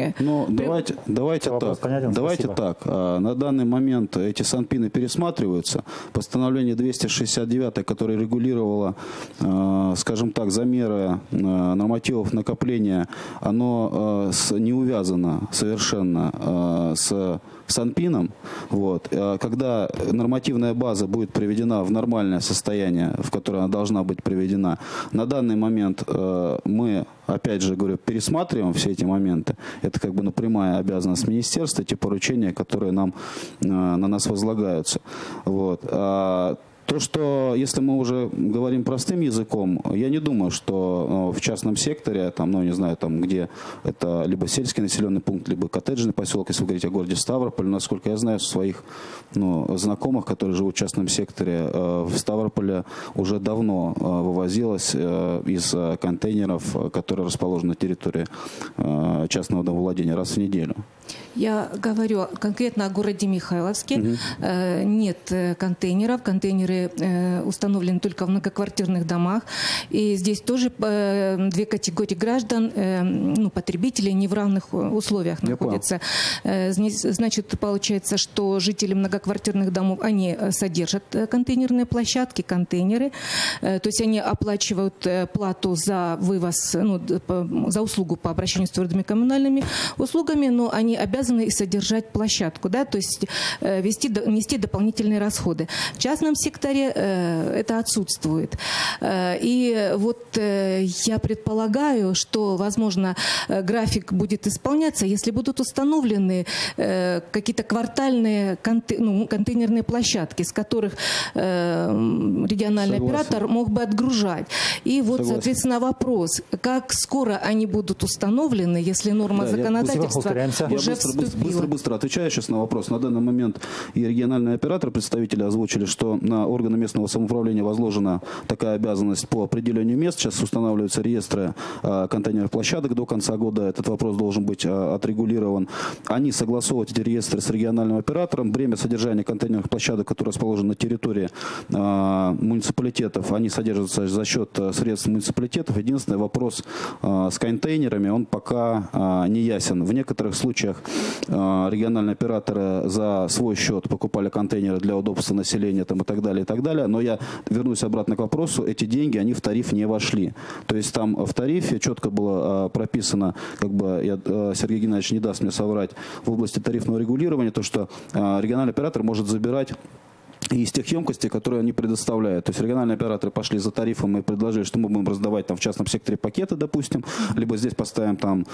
Давайте так. На данный момент эти санпины пересматриваются. Постановление 269, которое регулировало, скажем так, замеры нормативов накопления, оно не увязано совершенно с Санпином. Вот. Когда нормативная база будет приведена в нормальное состояние, в которое она должна быть приведена, на данный момент мы, опять же говорю, пересматриваем все эти моменты. Это как бы прямая обязанность министерства, те поручения, которые на нас возлагаются. Вот. То, что, если мы уже говорим простым языком, я не думаю, что в частном секторе, там, ну, не знаю, там, где это либо сельский населенный пункт, либо коттеджный поселок, если вы говорите о городе Ставрополь, насколько я знаю, своих знакомых, которые живут в частном секторе, в Ставрополе уже давно вывозилось из контейнеров, которые расположены на территории частного домовладения, раз в неделю. Я говорю конкретно о городе Михайловске. Нет контейнеров. Контейнеры установлены только в многоквартирных домах. И здесь тоже две категории граждан, потребителей, не в равных условиях находятся. Значит, получается, что жители многоквартирных домов, они содержат контейнерные площадки, контейнеры. То есть они оплачивают плату за вывоз, за услугу по обращению с твердыми коммунальными услугами, но они обязаны и содержать площадку, да, то есть нести дополнительные расходы. В частном секторе это отсутствует. И вот я предполагаю, что, возможно, график будет исполняться, если будут установлены какие-то квартальные контейнерные площадки, с которых региональный оператор мог бы отгружать. И вот, соответственно, вопрос, как скоро они будут установлены, если норма законодательства уже вступила. Быстро отвечаю сейчас на вопрос. На данный момент и региональные операторы, представители озвучили, что на органы местного самоуправления возложена такая обязанность по определению мест. Сейчас устанавливаются реестры контейнерных площадок. До конца года этот вопрос должен быть отрегулирован. Они согласовывают эти реестры с региональным оператором. Бремя содержания контейнерных площадок, которые расположены на территории муниципалитетов, они содержатся за счет средств муниципалитетов. Единственный вопрос с контейнерами, он пока не ясен. В некоторых случаях региональные операторы за свой счет покупали контейнеры для удобства населения там, и так далее, и так далее. Но я вернусь обратно к вопросу. Эти деньги, они в тариф не вошли. То есть там в тарифе четко было прописано, как бы Сергей Геннадьевич не даст мне соврать, в области тарифного регулирования, то, что региональный оператор может забирать из тех емкостей, которые они предоставляют. То есть региональные операторы пошли за тарифом и предложили, что мы будем раздавать там в частном секторе пакеты, допустим, либо здесь поставим там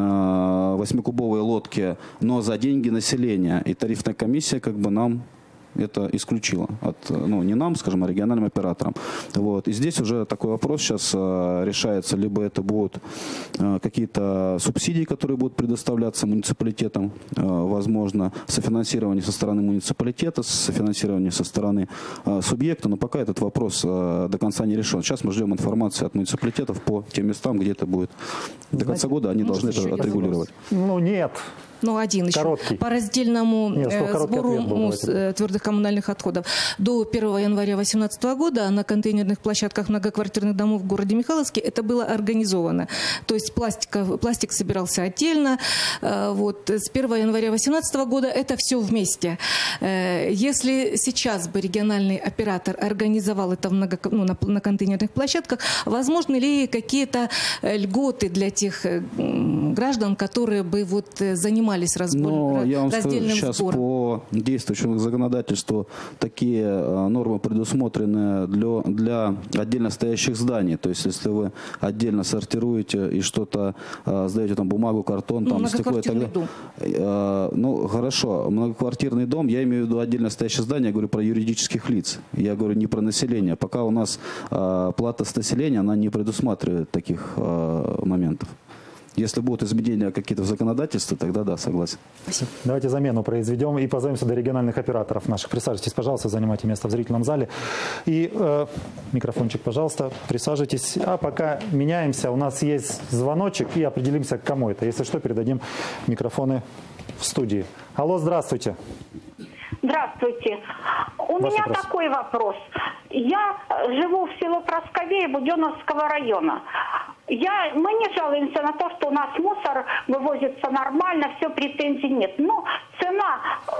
8-кубовые лодки, но за деньги населения. И тарифная комиссия как бы нам это исключила. Не нам, скажем, а региональным операторам. Вот. И здесь уже такой вопрос сейчас решается. Либо это будут какие-то субсидии, которые будут предоставляться муниципалитетам, возможно, софинансирование со стороны муниципалитета, софинансирование со стороны субъекта. Но пока этот вопрос до конца не решен. Сейчас мы ждем информации от муниципалитетов по тем местам, где это будет. До конца года они должны это отрегулировать. Нет. Один еще. Короткий. По раздельному сбору твердых коммунальных отходов. До 1 января 2018 года на контейнерных площадках многоквартирных домов в городе Михайловске это было организовано. То есть пластик собирался отдельно. Вот. С 1 января 2018 года это все вместе. Если сейчас бы региональный оператор организовал это на контейнерных площадках, возможны ли какие-то льготы для тех граждан, которые бы занимались Но я вам скажу, сейчас по действующему законодательству такие нормы предусмотрены для отдельно стоящих зданий. То есть, если вы отдельно сортируете и что-то сдаете, там бумагу, картон, там стекло и так далее. Хорошо, многоквартирный дом, я имею в виду отдельно стоящее здание, я говорю про юридических лиц. Я говорю не про население. Пока у нас плата с населения, она не предусматривает таких моментов. Если будут изменения какие-то в законодательстве, тогда да, согласен. Спасибо. Давайте замену произведем и позовем сюда региональных операторов наших. Присаживайтесь, пожалуйста, занимайте место в зрительном зале. И микрофончик, пожалуйста, присаживайтесь. А пока меняемся, у нас есть звоночек и определимся, к кому это. Если что, передадим микрофоны в студии. Алло, здравствуйте. Здравствуйте. У меня такой вопрос. Я живу в село Просковея Буденновского района. Мы не жалуемся на то, что у нас мусор вывозится нормально, все, претензий нет. Но цена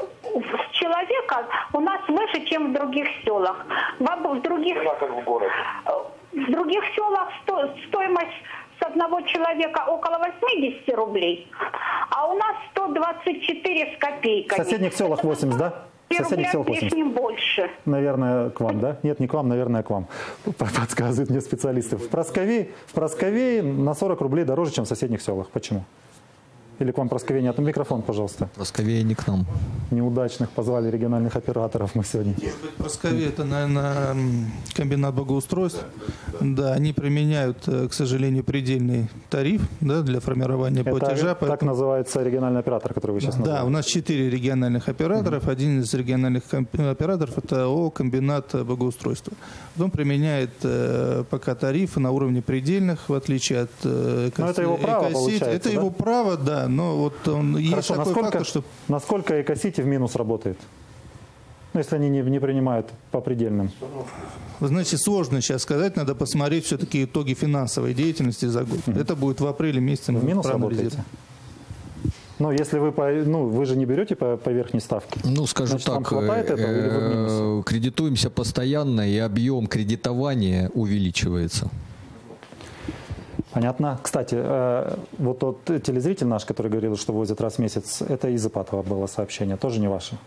человека у нас выше, чем в других селах. В других селах стоимость с одного человека около 80 рублей, а у нас 124 с копейками. В соседних селах 80, да? В соседних селах 80. Больше. Наверное, к вам, да? Нет, не к вам, наверное, к вам. Подсказывают мне специалисты. В Прасковее на 40 рублей дороже, чем в соседних селах. Почему? Или к вам Прасковее нет? Микрофон, пожалуйста. Прасковее не к нам. Неудачных позвали региональных операторов мы сегодня. Прасковее это, наверное, комбинат благоустройств. Да, они применяют, к сожалению, предельный тариф, да, для формирования платежа. Это так называется региональный оператор, который вы сейчас назвали. Да, у нас 4 региональных операторов. Один из региональных операторов – это ООО «Комбинат благоустройства». Он применяет пока тарифы на уровне предельных, в отличие от это его право, получается, это его право, да. Но вот он есть такой фактор, что... Насколько Экосити в минус работает? Ну, если они не принимают по предельным. Вы знаете, сложно сейчас сказать, надо посмотреть все-таки итоги финансовой деятельности за год. Это будет в апреле месяце. В минус работаете? Ну, если вы же не берете по верхней ставке. Ну, скажу так, хватает этого, или вы в минусе? Кредитуемся постоянно, и объем кредитования увеличивается. Понятно. Кстати, вот тот телезритель наш, который говорил, что возят раз в месяц, это из Ипатова было сообщение, тоже не ваше?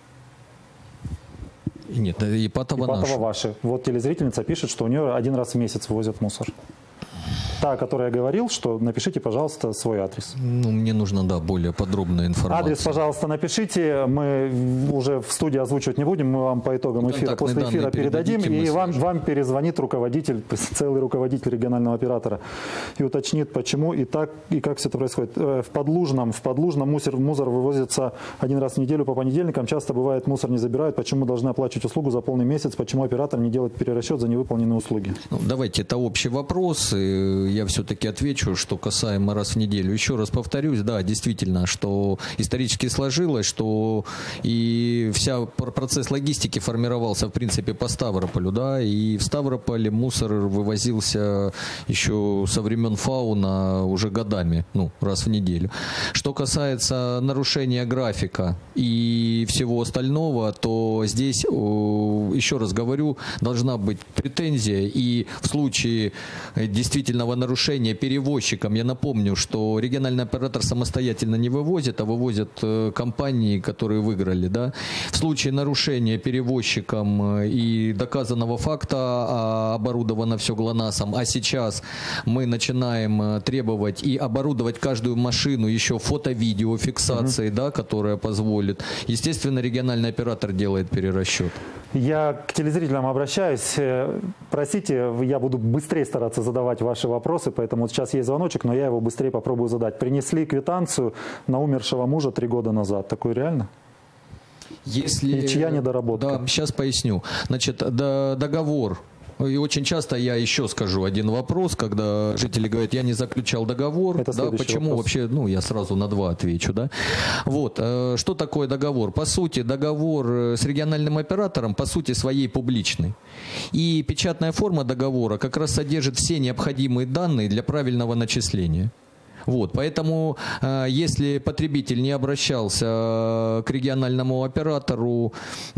Нет, Ипатова наше. Ваше. Вот телезрительница пишет, что у нее один раз в месяц возят мусор. Та, о которой я говорил, что напишите, пожалуйста, свой адрес. Ну, мне нужна, да, более подробная информация. Адрес, пожалуйста, напишите. Мы уже в студии озвучивать не будем. Мы вам по итогам эфира, после эфира передадим. И вам перезвонит руководитель, целый руководитель регионального оператора и уточнит, почему и так, и как все это происходит. В Подлужном мусор вывозится один раз в неделю по понедельникам. Часто бывает, мусор не забирают. Почему мы должны оплачивать услугу за полный месяц? Почему оператор не делает перерасчет за невыполненные услуги? Ну, давайте, это общий вопрос. Я все-таки отвечу, что касаемо раз в неделю. Еще раз повторюсь, да, действительно, что исторически сложилось, что и вся процесс логистики формировался, в принципе, по Ставрополю, да, и в Ставрополе мусор вывозился еще со времен Фауна уже годами, ну, раз в неделю. Что касается нарушения графика и всего остального, то здесь, еще раз говорю, должна быть претензия, и в случае действительного нарушения перевозчикам, я напомню, что региональный оператор самостоятельно не вывозит, а вывозят компании, которые выиграли, да. В случае нарушения перевозчикам и доказанного факта оборудовано все ГЛОНАССом, а сейчас мы начинаем требовать и оборудовать каждую машину еще фото-видеофиксацией, да, которая позволит. Естественно, региональный оператор делает перерасчет. Я к телезрителям обращаюсь. Простите, я буду быстрее стараться задавать ваши вопросы, поэтому вот сейчас есть звоночек, но я его быстрее попробую задать. Принесли квитанцию на умершего мужа 3 года назад. Такое реально? Если... И чья недоработка? Да, сейчас поясню. Значит, договор. И очень часто я еще скажу один вопрос, когда жители говорят, я не заключал договор. Это да, почему вопрос. вообще, ну, я сразу на 2 отвечу, да. Вот, что такое договор? По сути, договор с региональным оператором, по сути, своей публичный. И печатная форма договора как раз содержит все необходимые данные для правильного начисления. Вот, поэтому, если потребитель не обращался к региональному оператору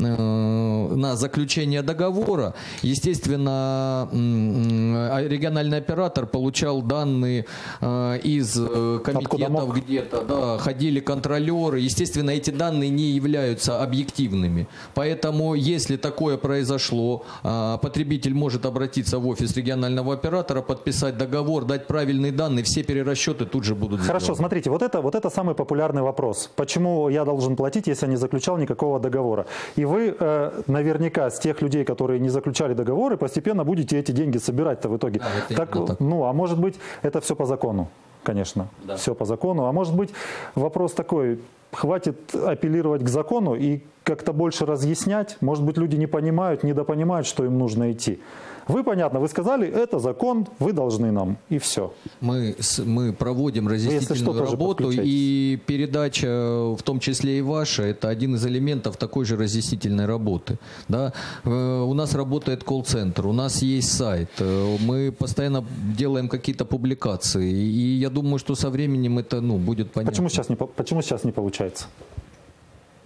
на заключение договора, естественно, региональный оператор получал данные из комитетов где-то, да, ходили контролеры. Естественно, эти данные не являются объективными. Поэтому, если такое произошло, потребитель может обратиться в офис регионального оператора, подписать договор, дать правильные данные, все перерасчеты тут же будут Хорошо, сделаны. смотрите, вот это самый популярный вопрос. Почему я должен платить, если я не заключал никакого договора? И вы наверняка с тех людей, которые не заключали договоры, постепенно будете эти деньги собирать-то в итоге. Да, так. Ну, а может быть, это все по закону, конечно. Да. Все по закону. А может быть, вопрос такой, хватит апеллировать к закону и как-то больше разъяснять. Может быть, люди не понимают, недопонимают, что им нужно идти. Вы, понятно, вы сказали, это закон, вы должны нам, и все. Мы проводим разъяснительную работу, и передача, в том числе и ваша, это один из элементов такой же разъяснительной работы. Да? У нас работает колл-центр, у нас есть сайт, мы постоянно делаем какие-то публикации, и я думаю, что со временем это будет понятно. Почему сейчас не получается?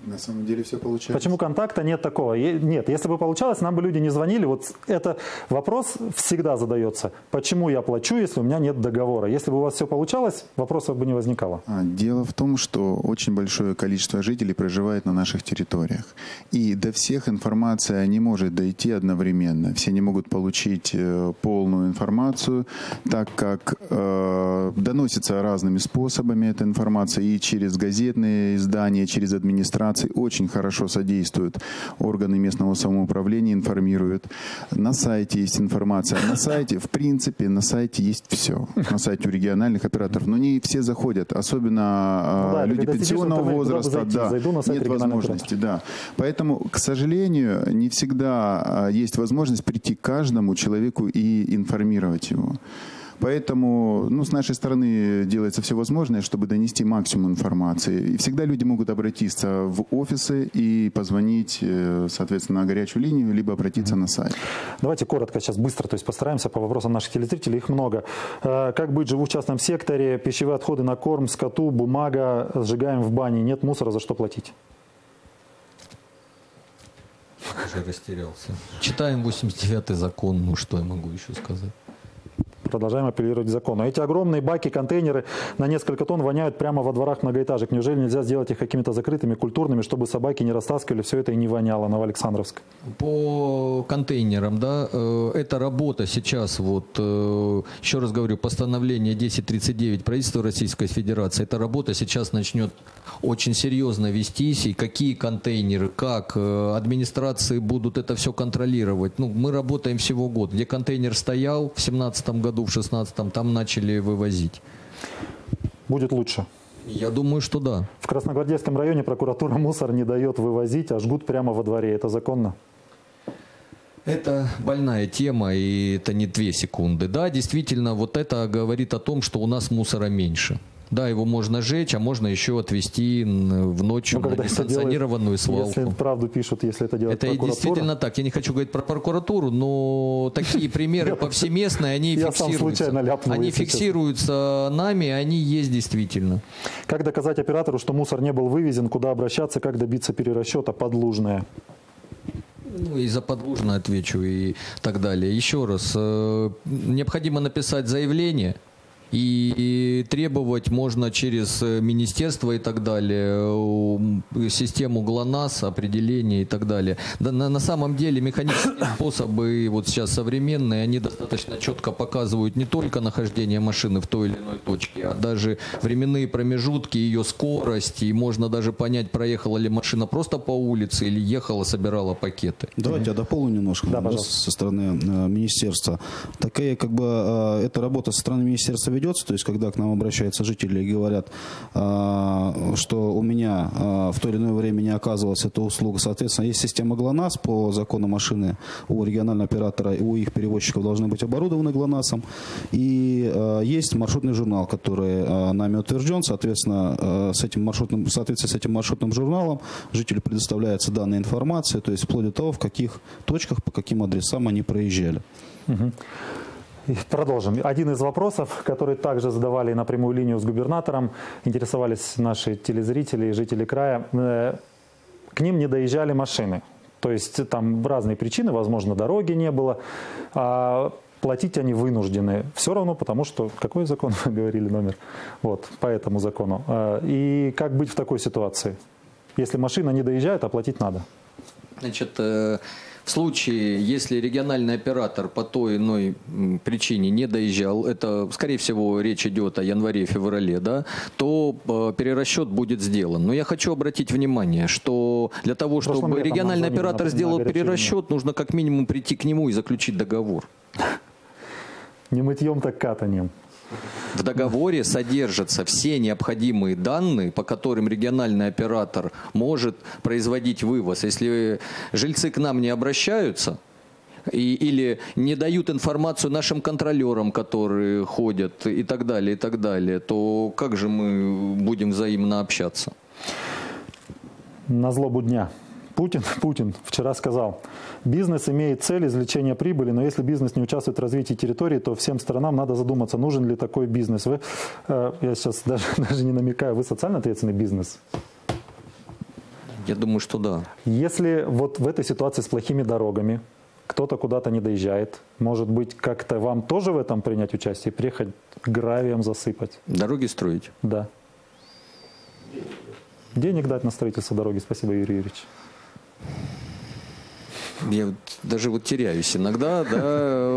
На самом деле все получается. Почему контакта нет такого? Нет, если бы получалось, нам бы люди не звонили. Вот это вопрос всегда задается. Почему я плачу, если у меня нет договора? Если бы у вас все получалось, вопросов бы не возникало. Дело в том, что очень большое количество жителей проживает на наших территориях. И до всех информация не может дойти одновременно. Все не могут получить полную информацию, так как доносится разными способами эта информация и через газетные издания, через администрацию. Очень хорошо содействуют органы местного самоуправления, информируют. На сайте есть информация. На сайте, в принципе, на сайте есть все. На сайте у региональных операторов. Но не все заходят. Особенно люди пенсионного возраста. Нет возможности. Да. Поэтому, к сожалению, не всегда есть возможность прийти к каждому человеку и информировать его. Поэтому с нашей стороны делается все возможное, чтобы донести максимум информации. И всегда люди могут обратиться в офисы и позвонить, соответственно, на горячую линию, либо обратиться на сайт. Давайте коротко, сейчас быстро, то есть постараемся по вопросам наших телезрителей, их много. Как быть, живу в частном секторе, пищевые отходы на корм, скоту, бумага, сжигаем в бане, нет мусора, за что платить? Уже растерялся. Читаем 89-й закон, что я могу еще сказать? Продолжаем апеллировать к закону. Эти огромные баки, контейнеры на несколько тонн воняют прямо во дворах многоэтажек. Неужели нельзя сделать их какими-то закрытыми, культурными, чтобы собаки не растаскивали все это и не воняло? Новоалександровск. По контейнерам, да, эта работа сейчас, еще раз говорю, постановление 1039 правительства Российской Федерации, эта работа сейчас начнет очень серьезно вестись, и какие контейнеры, как администрации будут это все контролировать. Мы работаем всего год. Где контейнер стоял в 2017 году, в 2016 там начали вывозить. Будет лучше? Я думаю, что да. В Красногвардейском районе прокуратура мусор не дает вывозить, а жгут прямо во дворе. Это законно? Это больная тема, и это не 2 секунды. Да, действительно, это говорит о том, что у нас мусора меньше. Да, его можно сжечь, а можно еще отвезти в ночью на несанкционированную свалку. Если правду пишут, если это делает прокуратура. Это действительно так. Я не хочу говорить про прокуратуру, но такие примеры повсеместные, они фиксируются. Они фиксируются нами, они есть действительно. Как доказать оператору, что мусор не был вывезен, куда обращаться, как добиться перерасчета? Подлужное. И за Подлужное отвечу и так далее. Еще раз, необходимо написать заявление. И требовать можно через министерство и так далее, систему ГЛОНАСС, определение и так далее. Да, на самом деле механические способы сейчас современные, они достаточно четко показывают не только нахождение машины в той или иной точке, а даже временные промежутки, ее скорость, и можно даже понять, проехала ли машина просто по улице или ехала, собирала пакеты. Давайте я дополню немножко со стороны министерства. Такая эта работа со стороны министерства ведется, то есть когда к нам обращаются жители и говорят, что у меня в то или иное время не оказывалась эта услуга, соответственно, есть система ГЛОНАСС по закону машины, у регионального оператора и у их перевозчиков должны быть оборудованы ГЛОНАССом, и есть маршрутный журнал, который нами утвержден, соответственно, в соответствии с этим маршрутным журналом жителю предоставляется данная информация, то есть вплоть до того, в каких точках, по каким адресам они проезжали. Продолжим. Один из вопросов, который также задавали на прямую линию с губернатором, интересовались наши телезрители и жители края. К ним не доезжали машины. То есть там разные причины, возможно, дороги не было. А платить они вынуждены. Все равно, потому что... Какой закон вы говорили номер? По этому закону. И как быть в такой ситуации? Если машина не доезжает, а платить надо. Значит... В случае, если региональный оператор по той иной причине не доезжал, это, скорее всего, речь идет о январе-феврале, да, то перерасчет будет сделан. Но я хочу обратить внимание, что для того, чтобы региональный оператор сделал перерасчет, нужно как минимум прийти к нему и заключить договор. Не мытьем, так катанием. В договоре содержатся все необходимые данные, по которым региональный оператор может производить вывоз. Если жильцы к нам не обращаются или не дают информацию нашим контролерам, которые ходят и так далее, то как же мы будем взаимно общаться? На злобу дня. Путин вчера сказал, бизнес имеет цель извлечения прибыли, но если бизнес не участвует в развитии территории, то всем сторонам надо задуматься, нужен ли такой бизнес. Я сейчас даже не намекаю, вы социально ответственный бизнес? Я думаю, что да. Если вот в этой ситуации с плохими дорогами кто-то куда-то не доезжает, может быть, как-то вам тоже в этом принять участие, приехать гравием засыпать? Дороги строить? Да. Денег дать на строительство дороги. Спасибо, Юрий Юрьевич. Я даже вот теряюсь иногда. Да.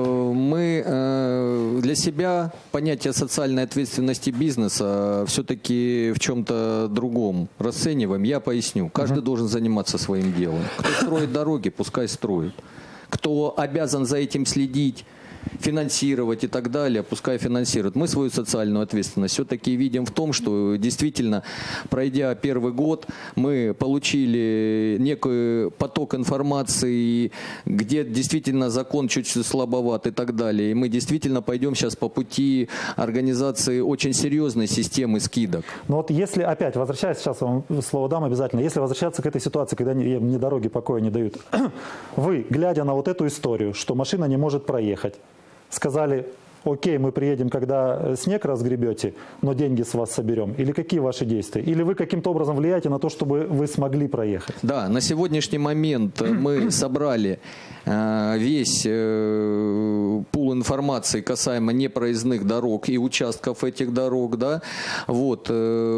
Мы для себя понятие социальной ответственности бизнеса все-таки в чем-то другом расцениваем. Я поясню. Каждый должен заниматься своим делом. Кто строит дороги, пускай строит. Кто обязан за этим следить, финансировать и так далее, пускай финансируют. Мы свою социальную ответственность все-таки видим в том, что действительно, пройдя первый год, мы получили некий поток информации, где действительно закон чуть слабоват и так далее. И мы действительно пойдем сейчас по пути организации очень серьезной системы скидок. Но вот если опять, возвращаясь, сейчас вам слово дам обязательно, если возвращаться к этой ситуации, когда мне дороги покоя не дают, вы, глядя на вот эту историю, что машина не может проехать, сказали, окей, мы приедем, когда снег разгребете, но деньги с вас соберем. Или какие ваши действия? Или вы каким-то образом влияете на то, чтобы вы смогли проехать? Да, на сегодняшний момент мы собрали весь пул информации касаемо непроездных дорог и участков этих дорог, да, вот,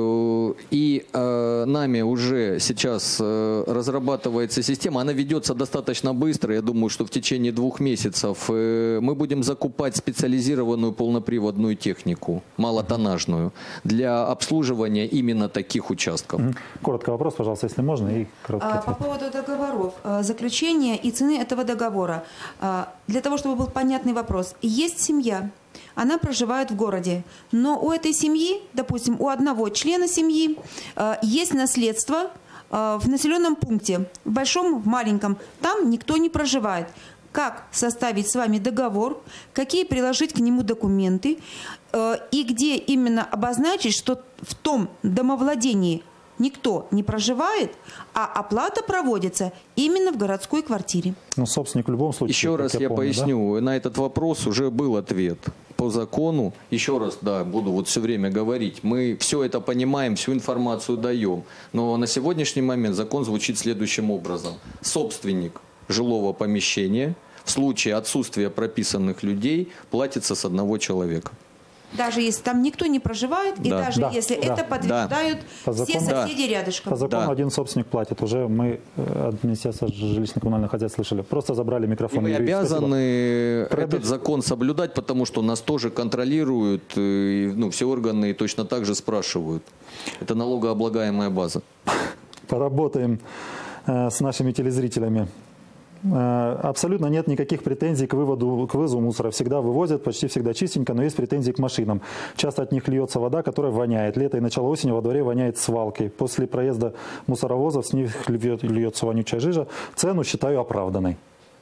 и нами уже сейчас разрабатывается система, она ведется достаточно быстро, я думаю, что в течение 2 месяцев мы будем закупать специализированную полноприводную технику, малотоннажную, для обслуживания именно таких участков. Коротко вопрос, пожалуйста, если можно, и короткий ответ. По поводу договоров, заключения и цены этого договора. Для того, чтобы был понятный вопрос. Есть семья, она проживает в городе, но у этой семьи, допустим, у одного члена семьи есть наследство в населенном пункте, в большом, в маленьком, там никто не проживает. Как составить с вами договор, какие приложить к нему документы и где именно обозначить, что в том домовладении никто не проживает, а оплата проводится именно в городской квартире. Ну, собственник в любом случае. Еще раз я помню, поясню, да? На этот вопрос уже был ответ. По закону, еще раз, да, буду вот все время говорить, мы все это понимаем, всю информацию даем, но на сегодняшний момент закон звучит следующим образом. Собственник жилого помещения в случае отсутствия прописанных людей платится с одного человека. Даже если там никто не проживает, и даже если это подтверждают все соседи рядышком. По закону один собственник платит. Уже мы от Министерства жилищно-коммунального хозяйства слышали. Просто забрали микрофон. И мы обязаны этот закон соблюдать, потому что нас тоже контролируют, все органы точно так же спрашивают. Это налогооблагаемая база. Поработаем с нашими телезрителями. Абсолютно нет никаких претензий к вывозу мусора. Всегда вывозят, почти всегда чистенько, но есть претензии к машинам. Часто от них льется вода, которая воняет. Лето и начало осени во дворе воняет свалкой. После проезда мусоровозов с них льется вонючая жижа. Цену считаю оправданной.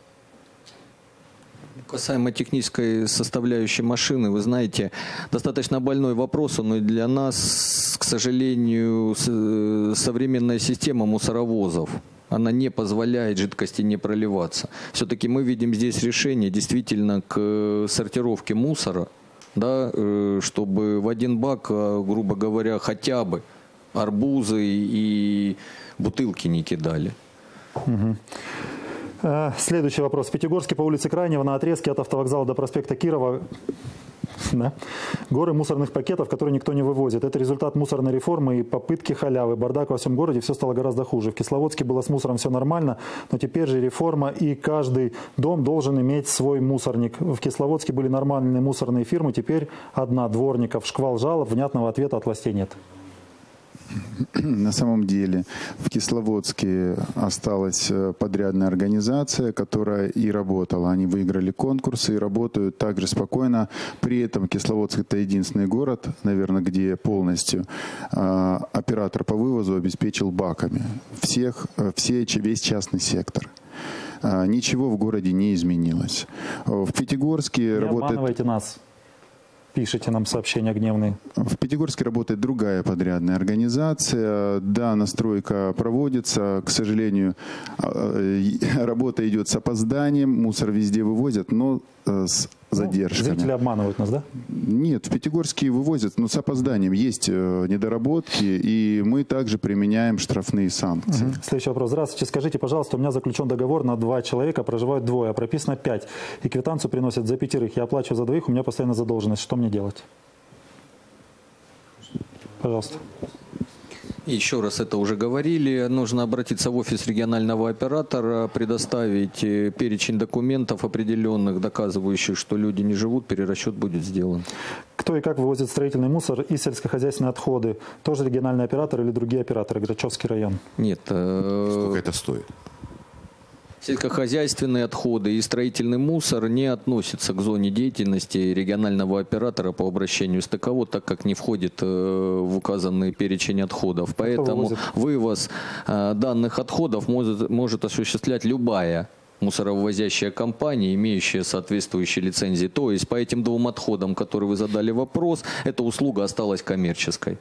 Касаемо технической составляющей машины, вы знаете, достаточно больной вопрос, но для нас, к сожалению, современная система мусоровозов, она не позволяет жидкости не проливаться. Все-таки мы видим здесь решение действительно к сортировке мусора, да, чтобы в один бак, грубо говоря, хотя бы арбузы и бутылки не кидали. Следующий вопрос. В Пятигорске по улице Крайнего на отрезке от автовокзала до проспекта Кирова горы мусорных пакетов, которые никто не вывозит. Это результат мусорной реформы и попытки халявы. Бардак во всем городе, все стало гораздо хуже. В Кисловодске было с мусором все нормально, но теперь же реформа, и каждый дом должен иметь свой мусорник. В Кисловодске были нормальные мусорные фирмы, теперь одна, Дворников. Шквал жалоб, внятного ответа от властей нет. На самом деле в Кисловодске осталась подрядная организация, которая и работала. Они выиграли конкурсы и работают также спокойно. При этом Кисловодск — это единственный город, наверное, где полностью оператор по вывозу обеспечил баками весь частный сектор. Ничего в городе не изменилось. В Пятигорске работает... обманывайте нас. Пишите нам сообщения гневные. В Пятигорске работает другая подрядная организация. Да, настройка проводится. К сожалению, работа идет с опозданием. Мусор везде вывозят, но с задержками. Зрители обманывают нас, да? Нет, в Пятигорске вывозят, но с опозданием. Есть недоработки, и мы также применяем штрафные санкции. Следующий вопрос. Здравствуйте, скажите, пожалуйста, у меня заключен договор на 2 человека, проживают 2, а прописано 5. И квитанцию приносят за 5. Я оплачиваю за 2, у меня постоянно задолженность. Что мне делать? Пожалуйста. Еще раз это уже говорили, нужно обратиться в офис регионального оператора, предоставить перечень документов определенных, доказывающих, что люди не живут, перерасчет будет сделан. Кто и как вывозит строительный мусор и сельскохозяйственные отходы? Тоже региональный оператор или другие операторы? Грачевский район. Нет. Сколько это стоит? Сельскохозяйственные отходы и строительный мусор не относятся к зоне деятельности регионального оператора по обращению с ТКО, так как не входит в указанный перечень отходов. Поэтому вывоз данных отходов может осуществлять любая мусоровозящая компания, имеющая соответствующие лицензии. То есть по этим 2 отходам, которые вы задали вопрос, эта услуга осталась коммерческой.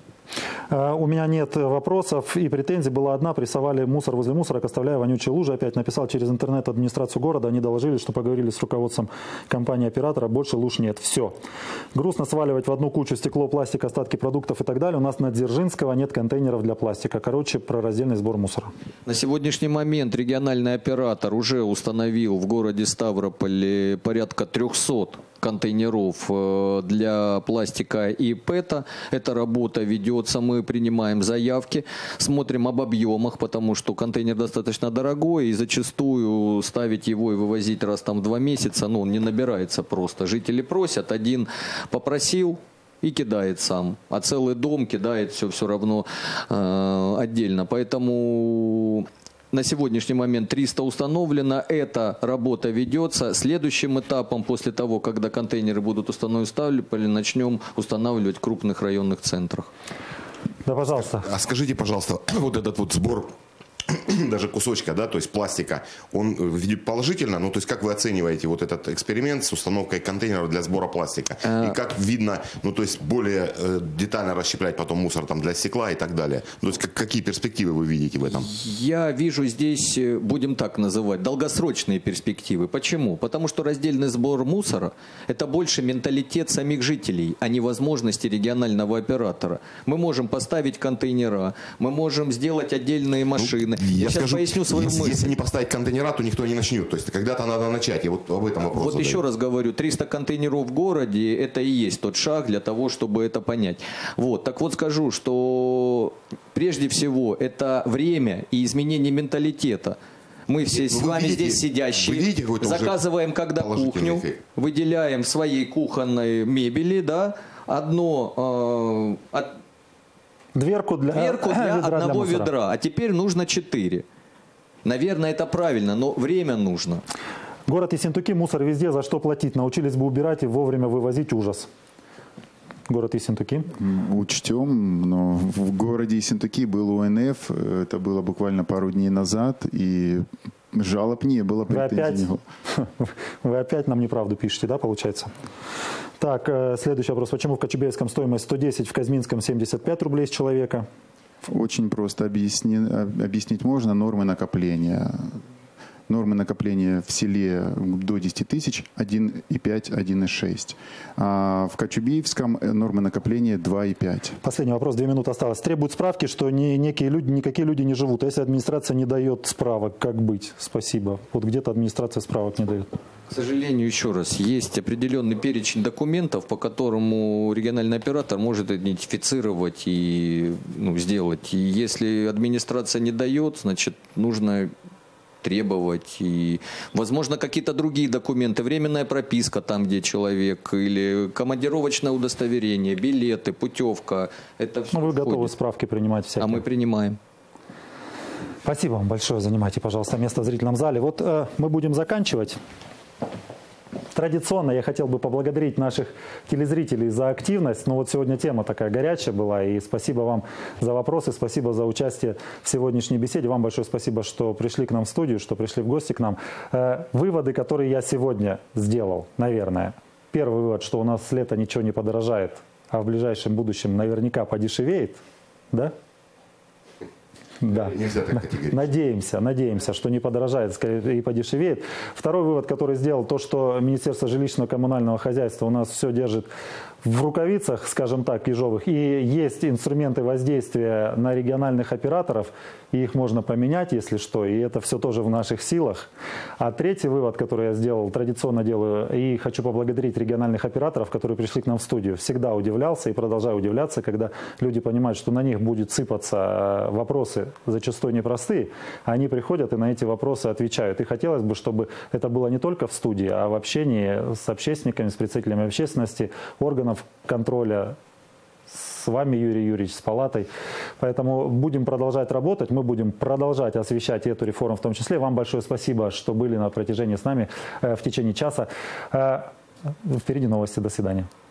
У меня нет вопросов и претензий. Была одна, прессовали мусор возле мусорок, оставляя вонючие лужи. Опять написал через интернет администрацию города. Они доложили, что поговорили с руководством компании-оператора. Больше луж нет. Все. Грустно сваливать в одну кучу стекло, пластик, остатки продуктов и так далее. У нас на Дзержинского нет контейнеров для пластика. Короче, про раздельный сбор мусора. На сегодняшний момент региональный оператор уже установил в городе Ставрополе порядка 300 контейнеров для пластика и ПЭТа. Эта работа ведется, мы принимаем заявки, смотрим об объемах, потому что контейнер достаточно дорогой, и зачастую ставить его и вывозить раз там в 2 месяца, он не набирается просто. Жители просят, один попросил и кидает сам, а целый дом кидает все равно отдельно. Поэтому на сегодняшний момент 300 установлено, эта работа ведется. Следующим этапом, после того, когда контейнеры будут установлены, начнем устанавливать в крупных районных центрах. Да, пожалуйста. А скажите, пожалуйста, вот этот вот сбор даже кусочка, да, то есть пластика, он видит положительно, то есть как вы оцениваете вот этот эксперимент с установкой контейнеров для сбора пластика? И как видно, то есть более детально расщеплять потом мусор там для стекла и так далее? То есть какие перспективы вы видите в этом? Я вижу здесь, будем так называть, долгосрочные перспективы. Почему? Потому что раздельный сбор мусора – это больше менталитет самих жителей, а не возможности регионального оператора. Мы можем поставить контейнера, мы можем сделать отдельные машины. Я сейчас скажу, поясню свою мысль. Если не поставить контейнера, то никто не начнет. То есть когда-то надо начать. Я вот об этом вопрос задаю. Еще раз говорю, 300 контейнеров в городе – это и есть тот шаг для того, чтобы это понять. Так вот скажу, что прежде всего это время и изменение менталитета. Мы все с вами здесь сидящие, заказываем когда кухню, выделяем своей кухонной мебели, да, дверку для одного ведра, а теперь нужно 4. Наверное, это правильно, но время нужно. Город Ессентуки, мусор везде, за что платить? Научились бы убирать и вовремя вывозить, ужас. Город Ессентуки. Учтем, но в городе Ессентуки был УНФ, это было буквально пару дней назад, и жалоб не было. Вы опять нам неправду пишете, да, получается? Так, следующий вопрос. Почему в Кочубеевском стоимость 110, в Казминском 75 рублей с человека? Очень просто объяснить можно. Нормы накопления. Нормы накопления в селе до 10 тысяч 1,5, 1,6. А в Кочубеевском нормы накопления 2,5. Последний вопрос, 2 минуты осталось. Требуют справки, что никакие люди не живут. А если администрация не дает справок, как быть? Спасибо. Вот где-то администрация справок не дает. К сожалению, еще раз, есть определенный перечень документов, по которому региональный оператор может идентифицировать и сделать. И если администрация не дает, значит, нужно требовать. И, возможно, какие-то другие документы, временная прописка там, где человек, или командировочное удостоверение, билеты, путевка. Это все вы готовы справки принимать всякие? А мы принимаем. Спасибо вам большое. Занимайте, пожалуйста, место в зрительном зале. Мы будем заканчивать. Традиционно я хотел бы поблагодарить наших телезрителей за активность. Сегодня тема такая горячая была. И спасибо вам за вопросы, спасибо за участие в сегодняшней беседе. Вам большое спасибо, что пришли к нам в студию, что пришли в гости к нам. Выводы, которые я сегодня сделал, наверное. Первый вывод, что у нас с лета ничего не подорожает, а в ближайшем будущем наверняка подешевеет. Да? Да. Нельзя так категорично. Надеемся, что не подорожает, скорее и подешевеет. Второй вывод, который сделал, то, что Министерство жилищно-коммунального хозяйства у нас все держит в рукавицах, скажем так, ежовых, и есть инструменты воздействия на региональных операторов, и их можно поменять, если что, и это все тоже в наших силах. А третий вывод, который я сделал, традиционно делаю, и хочу поблагодарить региональных операторов, которые пришли к нам в студию. Всегда удивлялся и продолжаю удивляться, когда люди понимают, что на них будет сыпаться вопросы, зачастую непростые, а они приходят и на эти вопросы отвечают. И хотелось бы, чтобы это было не только в студии, а в общении с общественниками, с представителями общественности, органов контроля, с вами, Юрий Юрьевич, с палатой. Поэтому будем продолжать работать, мы будем продолжать освещать эту реформу в том числе. Вам большое спасибо, что были на протяжении с нами в течение часа. Впереди новости. До свидания.